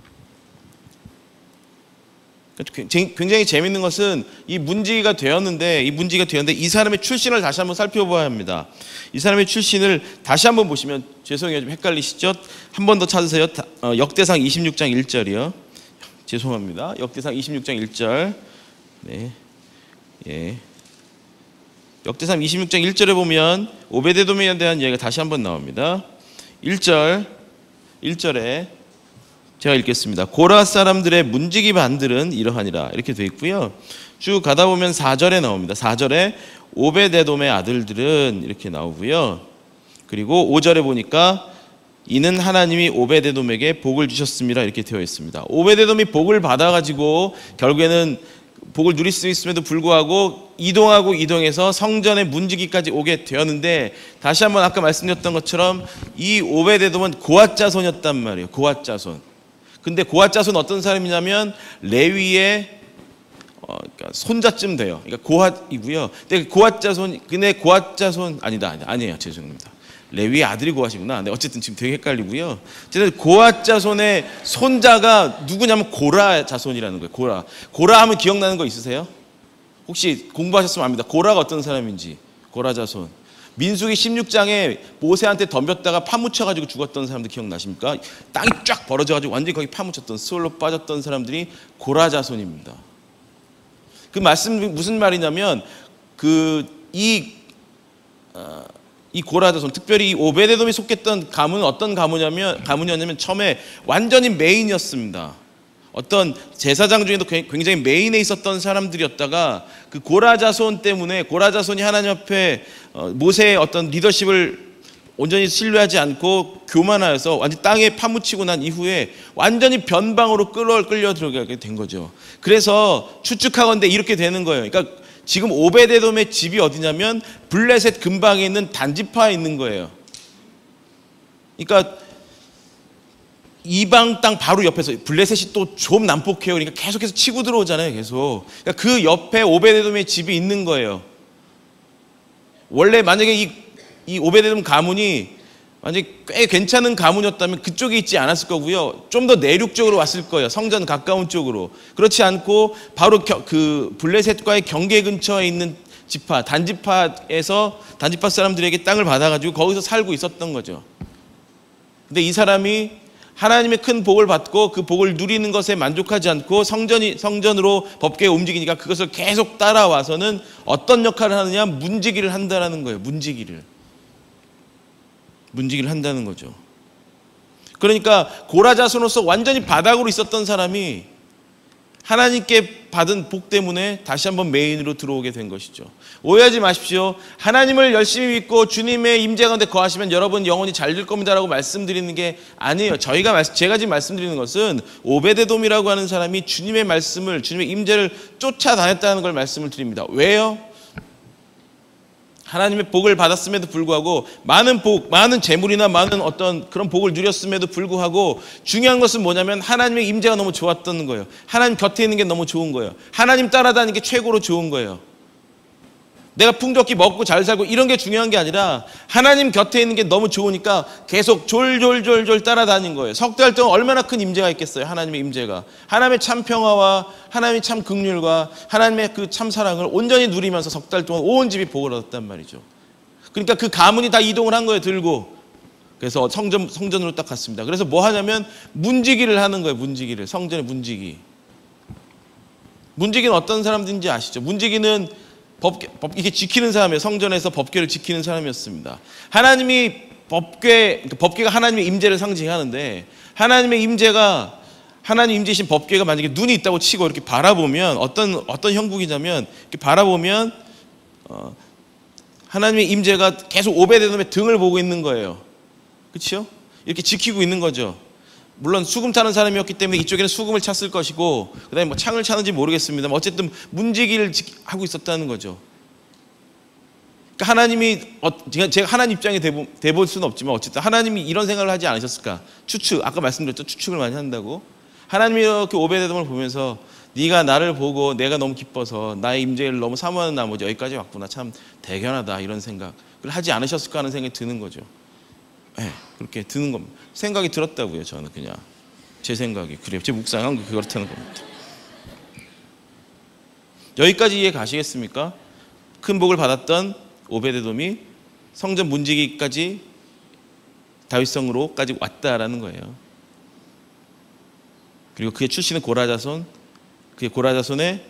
굉장히 재밌는 것은 이 문지기가 되었는데 이 문지기가 되었는데 이 사람의 출신을 다시 한번 살펴봐야 합니다. 이 사람의 출신을 다시 한번 보시면 죄송해요, 좀 헷갈리시죠? 한 번 더 찾으세요. 역대상 이십육 장 일 절이요. 죄송합니다. 역대상 이십육 장 일 절. 네, 예. 역대상 이십육 장 일 절에 보면 오베데돔에 대한 이야기가 다시 한번 나옵니다. 일 절, 일 절에 제가 읽겠습니다. 고라 사람들의 문지기 반들은 이러하니라 이렇게 되어 있고요. 쭉 가다 보면 사 절에 나옵니다. 사 절에 오베데돔의 아들들은 이렇게 나오고요. 그리고 오 절에 보니까 이는 하나님이 오베데돔에게 복을 주셨습니다 이렇게 되어 있습니다. 오베데돔이 복을 받아가지고 결국에는 복을 누릴 수 있음에도 불구하고 이동하고 이동해서 성전의 문지기까지 오게 되었는데 다시 한번 아까 말씀드렸던 것처럼 이 오베데돔은 고앗 자손이었단 말이에요. 고앗 자손. 근데 고앗 자손 어떤 사람이냐면 레위의 어, 그러니까 손자쯤 돼요. 그러니까 고앗이고요. 근데 고앗 자손, 근데 고앗 자손 아니다, 아니에요. 죄송합니다. 레위의 아들이 고앗이구나. 근데 어쨌든 지금 되게 헷갈리고요. 어쨌든 고앗 자손의 손자가 누구냐면 고라 자손이라는 거예요. 고라. 고라 하면 기억나는 거 있으세요? 혹시 공부하셨으면 압니다. 고라가 어떤 사람인지. 고라 자손. 민수기 십육 장에 모세한테 덤볐다가 파묻혀가지고 죽었던 사람들 기억나십니까? 땅이 쫙 벌어져가지고 완전히 거기 파묻혔던, 수월로 빠졌던 사람들이 고라 자손입니다. 그 말씀 무슨 말이냐면 그이 어, 이 고라 자손, 특별히 이 오베데돔이 속했던 가문은 어떤 가문이냐면 가문이었냐면 처음에 완전히 메인이었습니다. 어떤 제사장 중에도 굉장히 메인에 있었던 사람들이었다가 그 고라 자손 때문에 고라 자손이 하나님 앞에 모세의 어떤 리더십을 온전히 신뢰하지 않고 교만하여서 완전히 땅에 파묻히고 난 이후에 완전히 변방으로 끌어 끌려 들어가게 된 거죠. 그래서 추측하건대 이렇게 되는 거예요. 그러니까 지금 오베데돔의 집이 어디냐면 블레셋 근방에 있는 단지파에 있는 거예요. 그러니까 이방 땅 바로 옆에서 블레셋이 또 좀 난폭해요. 그러니까 계속해서 치고 들어오잖아요. 계속. 그러니까 그 옆에 오베데돔의 집이 있는 거예요. 원래 만약에 이, 이 오베데돔 가문이 만약에 꽤 괜찮은 가문이었다면 그쪽에 있지 않았을 거고요. 좀 더 내륙적으로 왔을 거예요. 성전 가까운 쪽으로. 그렇지 않고 바로 겨, 그 블레셋과의 경계 근처에 있는 지파, 단지파에서 단지파 사람들에게 땅을 받아가지고 거기서 살고 있었던 거죠. 근데 이 사람이 하나님의 큰 복을 받고 그 복을 누리는 것에 만족하지 않고 성전이, 성전으로 법궤가 움직이니까 그것을 계속 따라와서는 어떤 역할을 하느냐? 문지기를 한다는 거예요. 문지기를. 문지기를 한다는 거죠. 그러니까 고라 자손으로서 완전히 바닥으로 있었던 사람이 하나님께 받은 복 때문에 다시 한번 메인으로 들어오게 된 것이죠. 오해하지 마십시오. 하나님을 열심히 믿고 주님의 임재 가운데 거하시면 여러분 영원히 잘 될 겁니다라고 말씀드리는 게 아니에요. 저희가 제가 지금 말씀드리는 것은 오베데돔이라고 하는 사람이 주님의 말씀을, 주님의 임재를 쫓아다녔다는 걸 말씀을 드립니다. 왜요? 하나님의 복을 받았음에도 불구하고 많은 복, 많은 재물이나 많은 어떤 그런 복을 누렸음에도 불구하고 중요한 것은 뭐냐면 하나님의 임재가 너무 좋았던 거예요. 하나님 곁에 있는 게 너무 좋은 거예요. 하나님 따라다니는 게 최고로 좋은 거예요. 내가 풍족히 먹고 잘 살고 이런 게 중요한 게 아니라 하나님 곁에 있는 게 너무 좋으니까 계속 졸졸졸졸 따라다닌 거예요. 석 달 동안 얼마나 큰 임재가 있겠어요. 하나님의 임재가. 하나님의 참 평화와 하나님의 참 긍휼과 하나님의 그 참 사랑을 온전히 누리면서 석 달 동안 온 집이 복을 얻었단 말이죠. 그러니까 그 가문이 다 이동을 한 거예요. 들고. 그래서 성전, 성전으로 딱 갔습니다. 그래서 뭐 하냐면 문지기를 하는 거예요. 문지기를. 성전의 문지기. 문지기는 어떤 사람들인지 아시죠? 문지기는 법궤, 법, 이게 지키는 사람이에요. 성전에서 법궤를 지키는 사람이었습니다. 하나님이 법궤, 법궤가 하나님의 임재를 상징하는데 하나님의 임재가, 하나님 임재이신 법궤가 만약에 눈이 있다고 치고 이렇게 바라보면 어떤, 어떤 형국이냐면 이렇게 바라보면 어, 하나님의 임재가 계속 오베데돔의 등을 보고 있는 거예요. 그렇죠? 이렇게 지키고 있는 거죠. 물론 수금 타는 사람이었기 때문에 이쪽에는 수금을 찼을 것이고 그 다음에 뭐 창을 차는지 모르겠습니다만 어쨌든 문지기를 하고 있었다는 거죠. 그러니까 하나님이, 제가 하나님 입장에 대볼 수는 없지만 어쨌든 하나님이 이런 생각을 하지 않으셨을까? 추측, 아까 말씀드렸죠. 추측을 많이 한다고. 하나님이 이렇게 오베데돔을 보면서 네가 나를 보고 내가 너무 기뻐서 나의 임재를 너무 사모하는 나머지 여기까지 왔구나. 참 대견하다 이런 생각을 하지 않으셨을까 하는 생각이 드는 거죠. 네, 그렇게 드는 겁니다. 생각이 들었다고요. 저는 그냥 제 생각이 그래요. 제 묵상한 게 그렇다는 겁니다. 여기까지 이해 가시겠습니까? 큰 복을 받았던 오베데돔이 성전 문지기까지 다윗성으로까지 왔다라는 거예요. 그리고 그의 출신은 고라 자손, 그의 고라 자손의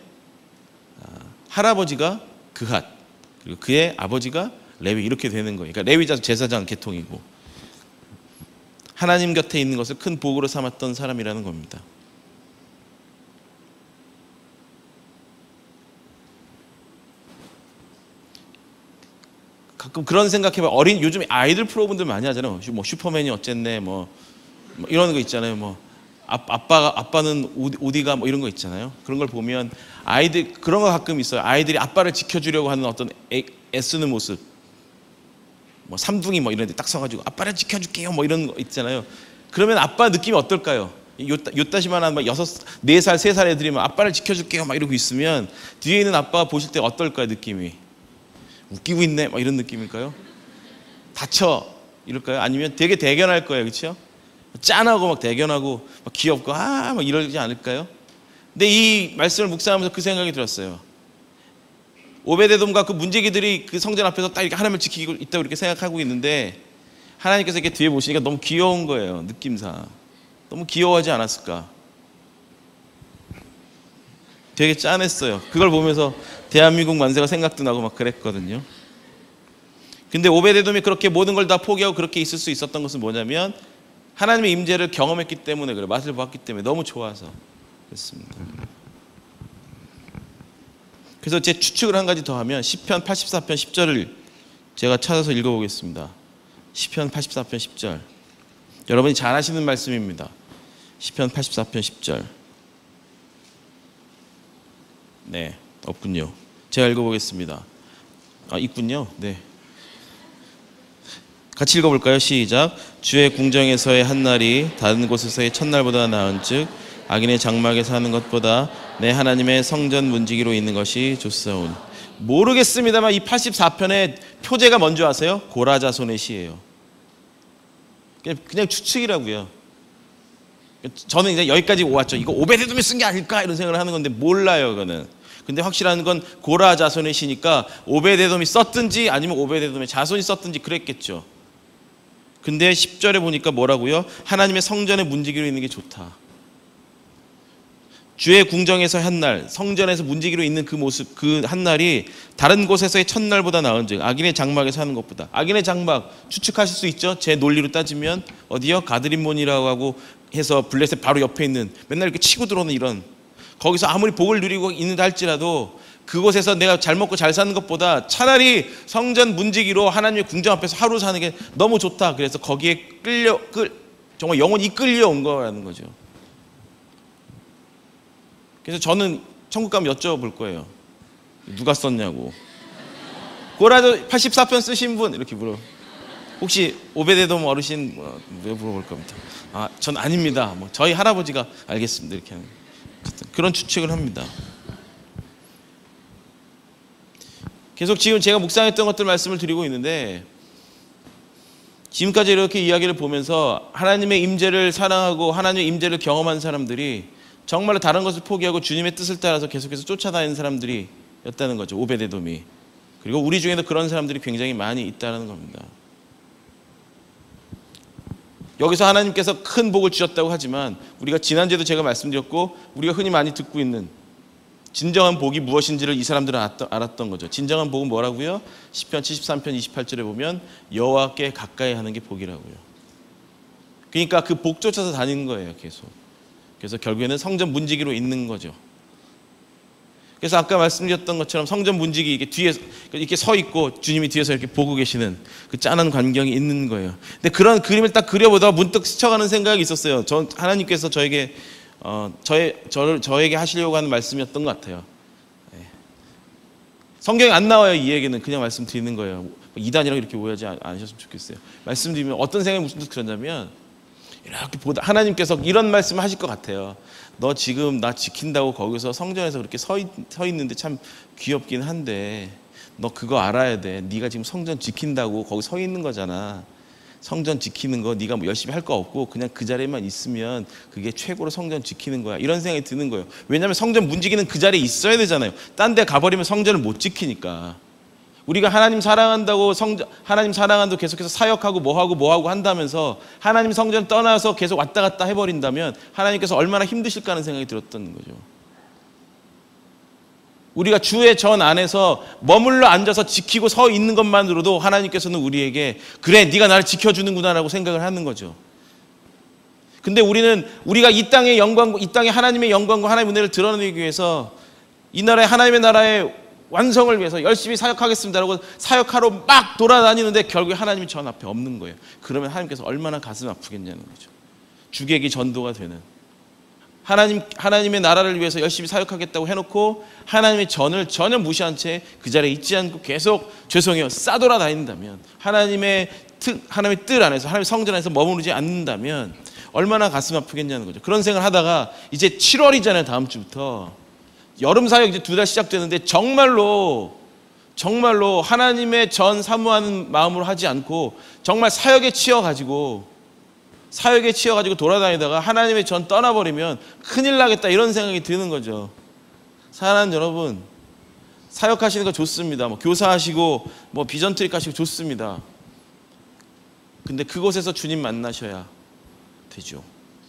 할아버지가 그핫, 그리고 그의 아버지가 레위, 이렇게 되는 거예요. 그러니까 레위 제사장 계통이고 하나님 곁에 있는 것을 큰 복으로 삼았던 사람이라는 겁니다. 가끔 그런 생각해봐. 어린, 요즘 아이들 프로그램들 많이 하잖아요. 뭐 슈퍼맨이 어쨌네, 뭐, 뭐 이런 거 있잖아요. 뭐 아, 아빠가 아빠는 어디가 뭐 이런 거 있잖아요. 그런 걸 보면 아이들 그런 거 가끔 있어요. 아이들이 아빠를 지켜주려고 하는 어떤 애, 애쓰는 모습. 뭐 삼둥이 뭐 이런 데 딱 서가지고 아빠를 지켜줄게요 뭐 이런 거 있잖아요. 그러면 아빠 느낌이 어떨까요? 요따, 요따시만한 막 여섯, 네 살, 세 살 애들이 막 아빠를 지켜줄게요 막 이러고 있으면 뒤에 있는 아빠가 보실 때 어떨까요? 느낌이 웃기고 있네 막 이런 느낌일까요? 다쳐 이럴까요? 아니면 되게 대견할 거예요. 그렇죠? 짠하고 막 대견하고 막 귀엽고 아 막 이러지 않을까요? 근데 이 말씀을 묵상하면서 그 생각이 들었어요. 오베데돔과 그 문지기들이 그 성전 앞에서 딱 이렇게 하나님을 지키고 있다고 이렇게 생각하고 있는데 하나님께서 이렇게 뒤에 보시니까 너무 귀여운 거예요. 느낌상 너무 귀여워하지 않았을까? 되게 짠했어요. 그걸 보면서 대한민국 만세가 생각도 나고 막 그랬거든요. 근데 오베데돔이 그렇게 모든 걸 다 포기하고 그렇게 있을 수 있었던 것은 뭐냐면 하나님의 임재를 경험했기 때문에 그래요. 맛을 보았기 때문에 너무 좋아서 그렇습니다. 그래서 제 추측을 한 가지 더 하면 시편 팔십사 편 십 절을 제가 찾아서 읽어보겠습니다. 시편 팔십사 편 십 절. 여러분이 잘 아시는 말씀입니다. 시편 팔십사 편 십 절. 네, 없군요. 제가 읽어보겠습니다. 아, 있군요. 네. 같이 읽어볼까요? 시작. 주의 궁정에서의 한날이 다른 곳에서의 첫날보다 나은즉 악인의 장막에 사는 것보다 내 하나님의 성전 문지기로 있는 것이 좋사오니. 모르겠습니다만 이 팔십사 편의 표제가 뭔지 아세요? 고라 자손의 시예요. 그냥, 그냥 추측이라고요. 저는 이제 여기까지 왔죠. 이거 오베데돔이 쓴 게 아닐까 이런 생각을 하는 건데 몰라요. 그거는. 근데 확실한 건 고라 자손의 시니까 오베데돔이 썼든지 아니면 오베데돔의 자손이 썼든지 그랬겠죠. 근데 십 절에 보니까 뭐라고요? 하나님의 성전에 문지기로 있는 게 좋다. 주의 궁정에서 한 날, 성전에서 문지기로 있는 그 모습, 그 한 날이 다른 곳에서의 첫날보다 나은즉 악인의 장막에서 하는 것보다. 악인의 장막 추측하실 수 있죠? 제 논리로 따지면 어디요? 가드림몬이라고 하고 해서 블레셋 바로 옆에 있는, 맨날 이렇게 치고 들어오는 이런, 거기서 아무리 복을 누리고 있는다 할지라도 그곳에서 내가 잘 먹고 잘 사는 것보다 차라리 성전 문지기로 하나님의 궁정 앞에서 하루 사는 게 너무 좋다. 그래서 거기에 끌려, 끌, 정말 영혼이 끌려온 거라는 거죠. 그래서 저는 천국 가면 여쭤볼 거예요. 누가 썼냐고. 고라도 팔십사 편 쓰신 분? 이렇게 물어. 혹시 오베데돔 어르신 뭐, 왜 물어볼 겁니다. 아, 전 아닙니다. 뭐 저희 할아버지가 알겠습니다. 이렇게 하는. 그런 추측을 합니다. 계속 지금 제가 묵상했던 것들 말씀을 드리고 있는데, 지금까지 이렇게 이야기를 보면서 하나님의 임재를 사랑하고 하나님의 임재를 경험한 사람들이 정말로 다른 것을 포기하고 주님의 뜻을 따라서 계속해서 쫓아다니는 사람들이 였다는 거죠. 오베데돔이. 그리고 우리 중에도 그런 사람들이 굉장히 많이 있다는 겁니다. 여기서 하나님께서 큰 복을 주셨다고 하지만 우리가 지난주에도 제가 말씀드렸고 우리가 흔히 많이 듣고 있는 진정한 복이 무엇인지를 이 사람들은 알았던 거죠. 진정한 복은 뭐라고요? 시편 칠십삼 편 이십팔 절에 보면 여호와께 가까이 하는 게 복이라고요. 그러니까 그 복 쫓아서 다니는 거예요, 계속. 그래서 결국에는 성전 문지기로 있는 거죠. 그래서 아까 말씀드렸던 것처럼 성전 문지기 이렇게 뒤에 이렇게 서 있고 주님이 뒤에서 이렇게 보고 계시는 그 짠한 광경이 있는 거예요. 근데 그런 그림을 딱 그려보다가 문득 스쳐가는 생각이 있었어요. 전 하나님께서 저에게 어, 저의, 저를, 저에게 하시려고 하는 말씀이었던 것 같아요. 네. 성경에 안 나와요, 이 얘기는. 그냥 말씀드리는 거예요. 이단이라고 이렇게 오해하지 않으셨으면 좋겠어요. 말씀드리면 어떤 생각이 무슨 뜻 그러냐면, 이렇게 보다 하나님께서 이런 말씀을 하실 것 같아요. 너 지금 나 지킨다고 거기서 성전에서 그렇게 서, 있, 서 있는데 참 귀엽긴 한데 너 그거 알아야 돼. 네가 지금 성전 지킨다고 거기 서 있는 거잖아. 성전 지키는 거 네가 뭐 열심히 할 거 없고 그냥 그 자리에만 있으면 그게 최고로 성전 지키는 거야. 이런 생각이 드는 거예요. 왜냐하면 성전 문지기는 그 자리에 있어야 되잖아요. 딴 데 가버리면 성전을 못 지키니까. 우리가 하나님 사랑한다고 성전, 하나님 사랑한다고 계속해서 사역하고 뭐하고 뭐하고 한다면서 하나님 성전 떠나서 계속 왔다 갔다 해버린다면 하나님께서 얼마나 힘드실까 하는 생각이 들었던 거죠. 우리가 주의 전 안에서 머물러 앉아서 지키고 서 있는 것만으로도 하나님께서는 우리에게 그래 네가 나를 지켜주는구나 라고 생각을 하는 거죠. 근데 우리는 우리가 이 땅의 영광, 이 땅의 하나님의 영광과 하나님의 은혜를 드러내기 위해서 이 나라의 하나님의 나라의 완성을 위해서 열심히 사역하겠습니다라고 사역하러 막 돌아다니는데 결국에 하나님이 전 앞에 없는 거예요. 그러면 하나님께서 얼마나 가슴 아프겠냐는 거죠. 주객이 전도가 되는 하나님, 하나님의 나라를 위해서 열심히 사역하겠다고 해놓고 하나님의 전을 전혀 무시한 채 그 자리에 있지 않고 계속 죄송해요 싸돌아다닌다면, 하나님의 뜻, 하나님의 뜻 안에서 하나님의 성전 안에서 머무르지 않는다면 얼마나 가슴 아프겠냐는 거죠. 그런 생각을 하다가 이제 칠월이잖아요. 다음 주부터 여름 사역 이제 두 달 시작되는데 정말로 정말로 하나님의 전 사모하는 마음으로 하지 않고 정말 사역에 치여가지고 사역에 치여가지고 돌아다니다가 하나님의 전 떠나버리면 큰일 나겠다 이런 생각이 드는 거죠. 사랑하는 여러분, 사역하시는 거 좋습니다. 뭐 교사하시고 뭐 비전 트릭 하시고 좋습니다. 근데 그곳에서 주님 만나셔야 되죠.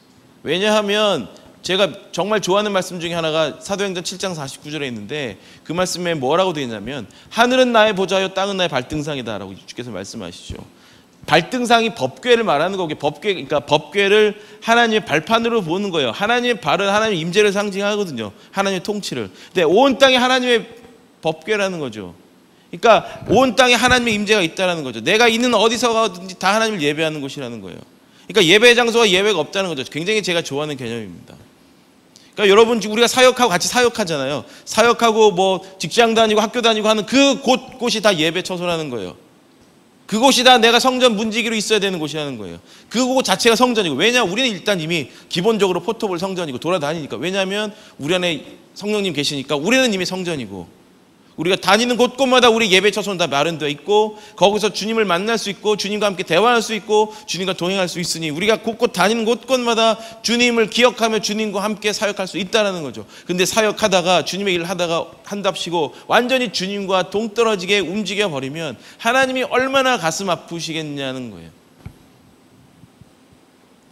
왜냐하면 제가 정말 좋아하는 말씀 중에 하나가 사도행전 칠 장 사십구 절에 있는데 그 말씀에 뭐라고 되어 있냐면 하늘은 나의 보좌요 땅은 나의 발등상이다 라고 주께서 말씀하시죠. 발등상이 법궤를 말하는 거고, 법궤, 그러니까 법궤를 하나님의 발판으로 보는 거예요. 하나님의 발은 하나님의 임재를 상징하거든요. 하나님의 통치를. 근데 온 땅에 하나님의 법궤라는 거죠. 그러니까 온 땅에 하나님의 임재가 있다는 거죠. 내가 있는 어디서 가든지 다 하나님을 예배하는 곳이라는 거예요. 그러니까 예배 장소가 예배가 없다는 거죠. 굉장히 제가 좋아하는 개념입니다. 그러니까 여러분 우리가 사역하고 같이 사역하잖아요. 사역하고 뭐 직장 다니고 학교 다니고 하는 그 곳, 곳이 다 예배 처소라는 거예요. 그곳이 다 내가 성전 문지기로 있어야 되는 곳이라는 거예요. 그곳 자체가 성전이고, 왜냐 우리는 일단 이미 기본적으로 포터블 성전이고 돌아다니니까. 왜냐하면 우리 안에 성령님 계시니까 우리는 이미 성전이고, 우리가 다니는 곳곳마다 우리 예배 처소는 다 마련되어 있고 거기서 주님을 만날 수 있고 주님과 함께 대화할 수 있고 주님과 동행할 수 있으니 우리가 곳곳 다니는 곳곳마다 주님을 기억하며 주님과 함께 사역할 수 있다는 거죠. 근데 사역하다가 주님의 일을 하다가 한답시고 완전히 주님과 동떨어지게 움직여 버리면 하나님이 얼마나 가슴 아프시겠냐는 거예요.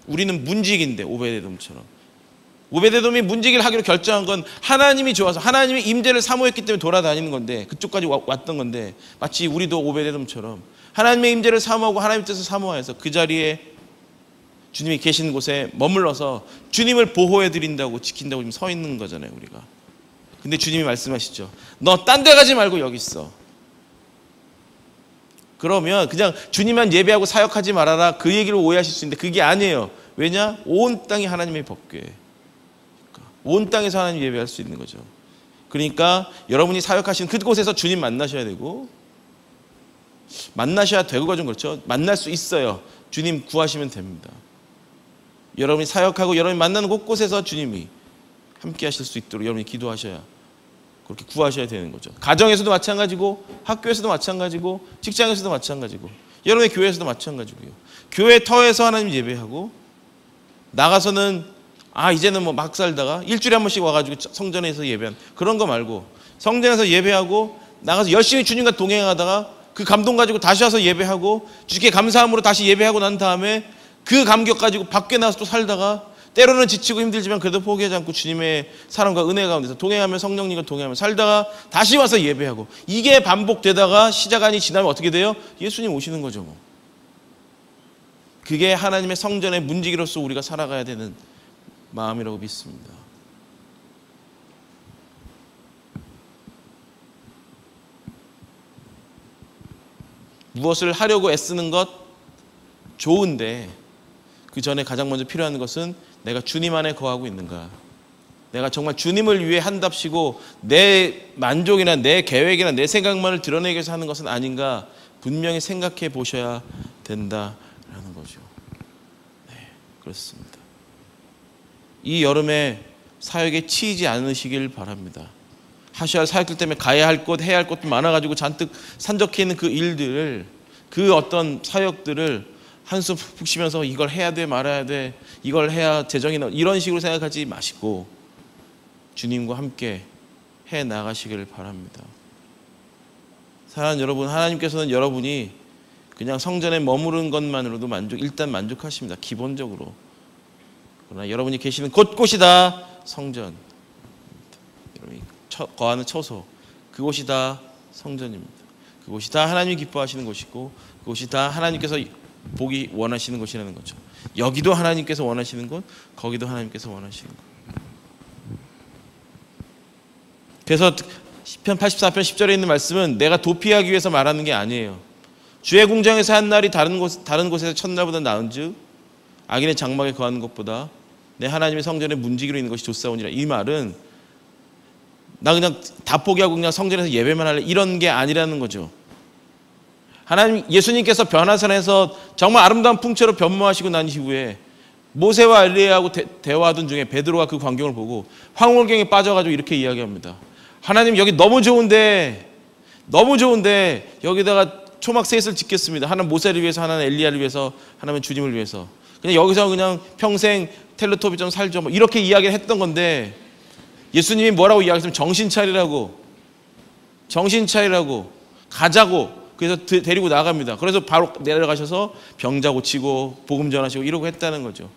우리는 문지기인데 오베데돔처럼. 오베데돔이 문지기를 하기로 결정한 건 하나님이 좋아서 하나님의 임재를 사모했기 때문에 돌아다니는 건데, 그쪽까지 왔던 건데, 마치 우리도 오베데돔처럼 하나님의 임재를 사모하고 하나님의 뜻을 사모해서 그 자리에 주님이 계시는 곳에 머물러서 주님을 보호해 드린다고 지킨다고 지금 서 있는 거잖아요, 우리가. 근데 주님이 말씀하시죠. 너 딴 데 가지 말고 여기 있어. 그러면 그냥 주님만 예배하고 사역하지 말아라, 그 얘기를 오해하실 수 있는데 그게 아니에요. 왜냐? 온 땅이 하나님의 법궤. 온 땅에서 하나님 예배할 수 있는 거죠. 그러니까 여러분이 사역하시는 그곳에서 주님 만나셔야 되고, 만나셔야 되고가 좀 그렇죠. 만날 수 있어요. 주님 구하시면 됩니다. 여러분이 사역하고 여러분이 만나는 곳곳에서 주님이 함께 하실 수 있도록 여러분이 기도하셔야, 그렇게 구하셔야 되는 거죠. 가정에서도 마찬가지고, 학교에서도 마찬가지고, 직장에서도 마찬가지고, 여러분의 교회에서도 마찬가지고요. 교회 터에서 하나님 예배하고, 나가서는 아 이제는 뭐 막 살다가 일주일에 한 번씩 와가지고 성전에서 예배한 그런 거 말고, 성전에서 예배하고 나가서 열심히 주님과 동행하다가 그 감동 가지고 다시 와서 예배하고, 주께 감사함으로 다시 예배하고 난 다음에 그 감격 가지고 밖에 나가서 또 살다가, 때로는 지치고 힘들지만 그래도 포기하지 않고 주님의 사랑과 은혜 가운데서 동행하며 성령님과 동행하며 살다가 다시 와서 예배하고, 이게 반복되다가 시작안이 지나면 어떻게 돼요? 예수님 오시는 거죠. 뭐. 그게 하나님의 성전의 문지기로서 우리가 살아가야 되는 마음이라고 믿습니다. 무엇을 하려고 애쓰는 것 좋은데, 그 전에 가장 먼저 필요한 것은 내가 주님 안에 거하고 있는가, 내가 정말 주님을 위해 한답시고 내 만족이나 내 계획이나 내 생각만을 드러내기 위해서 하는 것은 아닌가 분명히 생각해 보셔야 된다라는 거죠. 네, 그렇습니다. 이 여름에 사역에 치이지 않으시길 바랍니다. 하셔야 할 사역들 때문에 가야 할 것, 해야 할 것도 많아가지고 잔뜩 산적해 있는 그 일들을, 그 어떤 사역들을 한숨 푹 쉬면서 이걸 해야 돼 말아야 돼, 이걸 해야 재정이 나, 이런 식으로 생각하지 마시고 주님과 함께 해 나가시기를 바랍니다. 사랑하는 여러분, 하나님께서는 여러분이 그냥 성전에 머무른 것만으로도 만족, 일단 만족하십니다. 기본적으로. 그러나 여러분이 계시는 곳곳이 다 성전, 여러분이 처, 거하는 처소, 그곳이 다 성전입니다. 그곳이 다 하나님이 기뻐하시는 곳이고, 그곳이 다 하나님께서 보기 원하시는 곳이라는 거죠. 여기도 하나님께서 원하시는 곳, 거기도 하나님께서 원하시는 곳. 그래서 시편 팔십사 편 십 절에 있는 말씀은 내가 도피하기 위해서 말하는 게 아니에요. 주의 궁정에서 한 날이 다른 곳, 다른 곳에서 첫날보다 나은즉 악인의 장막에 거하는 것보다 내 하나님의 성전에 문지기로 있는 것이 좋사오니라. 이 말은 나 그냥 다 포기하고 그냥 성전에서 예배만 할래, 이런 게 아니라는 거죠. 하나님, 예수님께서 변화산에서 정말 아름다운 풍채로 변모하시고 난 이후에 모세와 엘리야하고 대, 대화하던 중에 베드로가 그 광경을 보고 황홀경에 빠져가지고 이렇게 이야기합니다. 하나님, 여기 너무 좋은데 너무 좋은데 여기다가 초막 셋을 짓겠습니다. 하나는 모세를 위해서, 하나는 엘리야를 위해서, 하나는 주님을 위해서. 그냥 여기서 그냥 평생 텔레토비처럼 살죠, 뭐 이렇게 이야기를 했던 건데, 예수님이 뭐라고 이야기했으면 정신 차리라고, 정신 차리라고, 가자고. 그래서 데리고 나갑니다. 그래서 바로 내려가셔서 병자 고치고 복음 전하시고 이러고 했다는 거죠.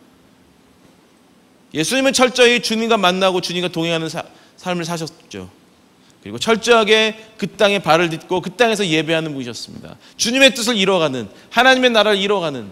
예수님은 철저히 주님과 만나고 주님과 동행하는 사, 삶을 사셨죠. 그리고 철저하게 그 땅에 발을 딛고 그 땅에서 예배하는 분이셨습니다. 주님의 뜻을 이뤄가는, 하나님의 나라를 이뤄가는,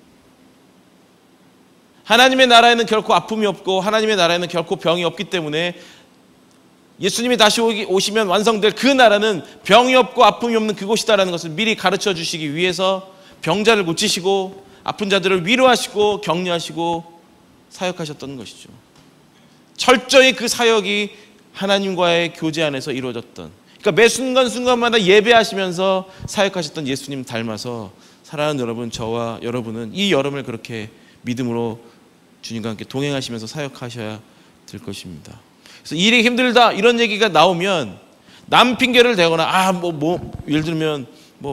하나님의 나라에는 결코 아픔이 없고 하나님의 나라에는 결코 병이 없기 때문에 예수님이 다시 오시면 완성될 그 나라는 병이 없고 아픔이 없는 그곳이다라는 것을 미리 가르쳐 주시기 위해서 병자를 고치시고 아픈 자들을 위로하시고 격려하시고 사역하셨던 것이죠. 철저히 그 사역이 하나님과의 교제 안에서 이루어졌던, 그러니까 매 순간순간마다 예배하시면서 사역하셨던 예수님 닮아서 사랑하는 여러분, 저와 여러분은 이 여름을 그렇게 믿음으로 주님과 함께 동행하시면서 사역하셔야 될 것입니다. 그래서 일이 힘들다 이런 얘기가 나오면 남 핑계를 대거나 아 뭐 뭐 예를 들면 뭐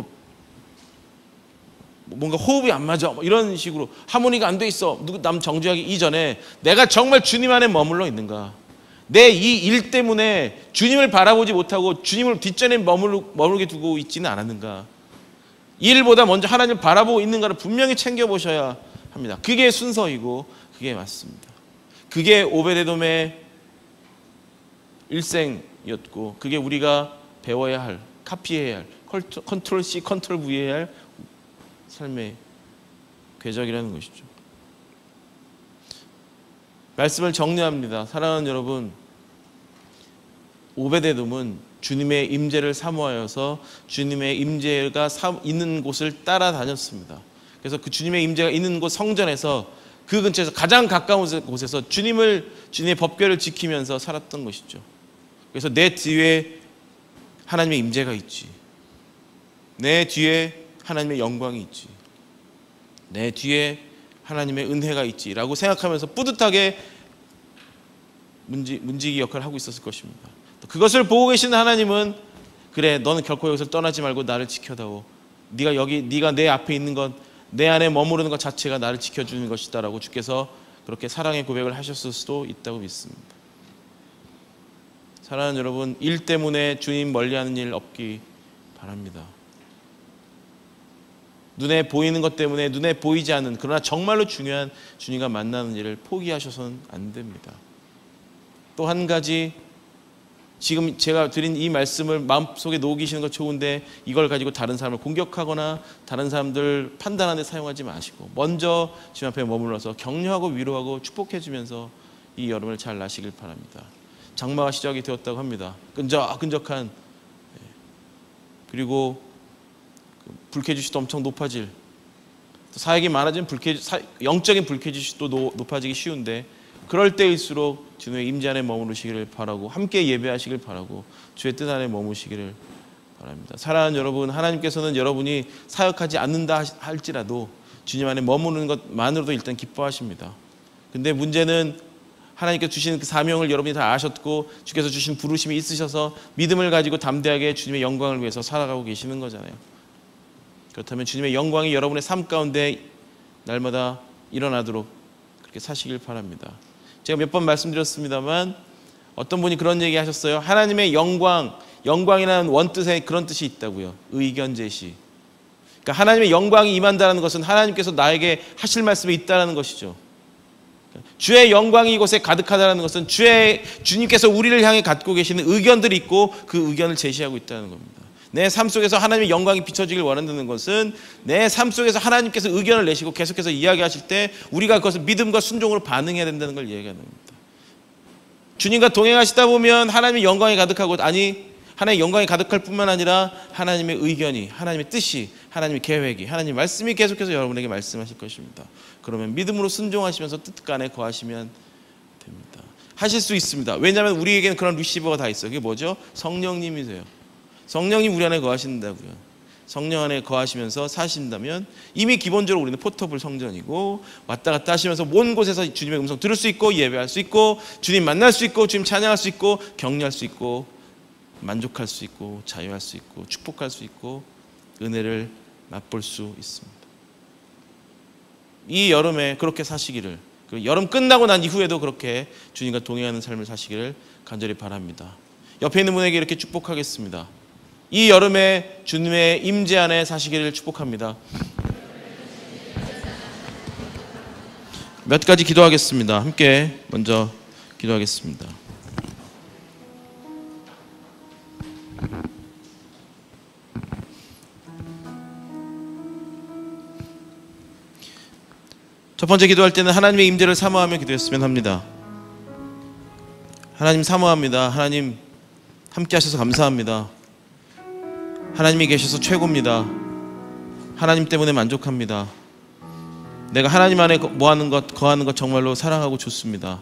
뭔가 호흡이 안 맞아 뭐 이런 식으로 하모니가 안 돼 있어, 누구 남 정죄하기 이전에 내가 정말 주님 안에 머물러 있는가, 내 이 일 때문에 주님을 바라보지 못하고 주님을 뒷전에 머물, 머물게 두고 있지는 않았는가, 일보다 먼저 하나님을 바라보고 있는가를 분명히 챙겨보셔야 합니다. 그게 순서이고 그게 맞습니다. 그게 오베데돔의 일생이었고 그게 우리가 배워야 할, 카피해야 할, 컨트롤 C, 컨트롤 V 해야 할 삶의 궤적이라는 것이죠. 말씀을 정리합니다. 사랑하는 여러분, 오베데돔은 주님의 임재를 사모하여서 주님의 임재가 있는 곳을 따라다녔습니다. 그래서 그 주님의 임재가 있는 곳 성전에서 그 근처에서 가장 가까운 곳에서 주님을 주님의 법궤를 지키면서 살았던 것이죠. 그래서 내 뒤에 하나님의 임재가 있지, 내 뒤에 하나님의 영광이 있지, 내 뒤에 하나님의 은혜가 있지 라고 생각하면서 뿌듯하게 문지, 문지기 역할을 하고 있었을 것입니다. 그것을 보고 계시는 하나님은 그래, 너는 결코 여기서 떠나지 말고 나를 지켜다오. 네가 여기, 네가 내 앞에 있는 것, 내 안에 머무르는 것 자체가 나를 지켜주는 것이다 라고 주께서 그렇게 사랑의 고백을 하셨을 수도 있다고 믿습니다. 사랑하는 여러분, 일 때문에 주님 멀리하는 일 없기 바랍니다. 눈에 보이는 것 때문에, 눈에 보이지 않는 그러나 정말로 중요한 주님과 만나는 일을 포기하셔서는 안 됩니다. 또 한 가지, 지금 제가 드린 이 말씀을 마음속에 녹이시는 것 좋은데 이걸 가지고 다른 사람을 공격하거나 다른 사람들 판단하는 데 사용하지 마시고 먼저 주님 앞에 머물러서 격려하고 위로하고 축복해 주면서 이 여름을 잘 나시길 바랍니다. 장마가 시작이 되었다고 합니다. 끈적끈적한, 그리고 불쾌지수도 엄청 높아질, 사역이 많아지면 불쾌, 영적인 불쾌지수도 높아지기 쉬운데 그럴 때일수록 주님의 임재 안에 머무르시기를 바라고 함께 예배하시길 바라고 주의 뜻 안에 머무시기를 바랍니다. 사랑하는 여러분, 하나님께서는 여러분이 사역하지 않는다 할지라도 주님 안에 머무르는 것만으로도 일단 기뻐하십니다. 근데 문제는 하나님께서 주신 그 사명을 여러분이 다 아셨고 주께서 주신 부르심이 있으셔서 믿음을 가지고 담대하게 주님의 영광을 위해서 살아가고 계시는 거잖아요. 그렇다면 주님의 영광이 여러분의 삶 가운데 날마다 일어나도록 그렇게 사시길 바랍니다. 제가 몇 번 말씀드렸습니다만 어떤 분이 그런 얘기 하셨어요. 하나님의 영광, 영광이라는 원뜻에 그런 뜻이 있다고요. 의견 제시. 그러니까 하나님의 영광이 임한다는 것은 하나님께서 나에게 하실 말씀이 있다는 것이죠. 주의 영광이 이곳에 가득하다는 것은 주의, 주님께서 우리를 향해 갖고 계시는 의견들이 있고 그 의견을 제시하고 있다는 겁니다. 내 삶 속에서 하나님의 영광이 비춰지길 원한다는 것은 내 삶 속에서 하나님께서 의견을 내시고 계속해서 이야기하실 때 우리가 그것을 믿음과 순종으로 반응해야 된다는 걸 이야기하는 겁니다. 주님과 동행하시다 보면 하나님의 영광이 가득하고, 아니 하나님의 영광이 가득할 뿐만 아니라 하나님의 의견이, 하나님의 뜻이, 하나님의 계획이, 하나님의 말씀이 계속해서 여러분에게 말씀하실 것입니다. 그러면 믿음으로 순종하시면서 뜻간에 거하시면 됩니다. 하실 수 있습니다. 왜냐하면 우리에게는 그런 리시버가 다 있어요. 그게 뭐죠? 성령님이세요. 성령님 우리 안에 거하신다고요. 성령 안에 거하시면서 사신다면 이미 기본적으로 우리는 포터블 성전이고 왔다 갔다 하시면서 먼 곳에서 주님의 음성 들을 수 있고 예배할 수 있고 주님 만날 수 있고 주님 찬양할 수 있고 격려할 수 있고 만족할 수 있고 자유할 수 있고 축복할 수 있고 은혜를 맛볼 수 있습니다. 이 여름에 그렇게 사시기를, 그리고 여름 끝나고 난 이후에도 그렇게 주님과 동행하는 삶을 사시기를 간절히 바랍니다. 옆에 있는 분에게 이렇게 축복하겠습니다. 이 여름에 주님의 임재 안에 사시기를 축복합니다. 몇 가지 기도하겠습니다. 함께 먼저 기도하겠습니다. 첫 번째 기도할 때는 하나님의 임재를 사모하며 기도했으면 합니다. 하나님 사모합니다. 하나님 함께 하셔서 감사합니다. 하나님이 계셔서 최고입니다. 하나님 때문에 만족합니다. 내가 하나님 안에 뭐하는 것, 거하는 것 정말로 사랑하고 좋습니다.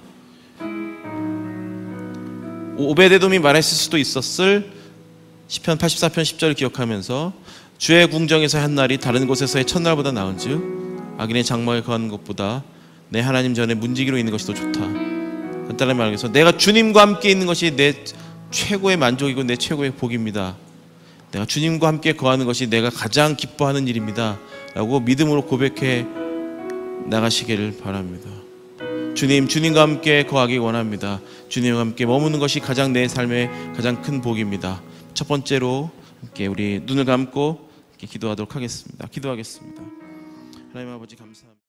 오베데돔이 말했을 수도 있었을 시편 팔십사 편 십 절을 기억하면서 주의 궁정에서 한 날이 다른 곳에서의 첫날보다 나은즉 악인의 장막에 거하는 것보다 내 하나님 전에 문지기로 있는 것이 더 좋다. 간단하게 말해서 내가 주님과 함께 있는 것이 내 최고의 만족이고 내 최고의 복입니다. 내가 주님과 함께 거하는 것이 내가 가장 기뻐하는 일입니다 라고 믿음으로 고백해 나가시기를 바랍니다. 주님, 주님과 함께 거하기 원합니다. 주님과 함께 머무는 것이 가장 내 삶의 가장 큰 복입니다. 첫 번째로 함께 우리 눈을 감고 기도하도록 하겠습니다. 기도하겠습니다. 하나님 아버지 감사합니다.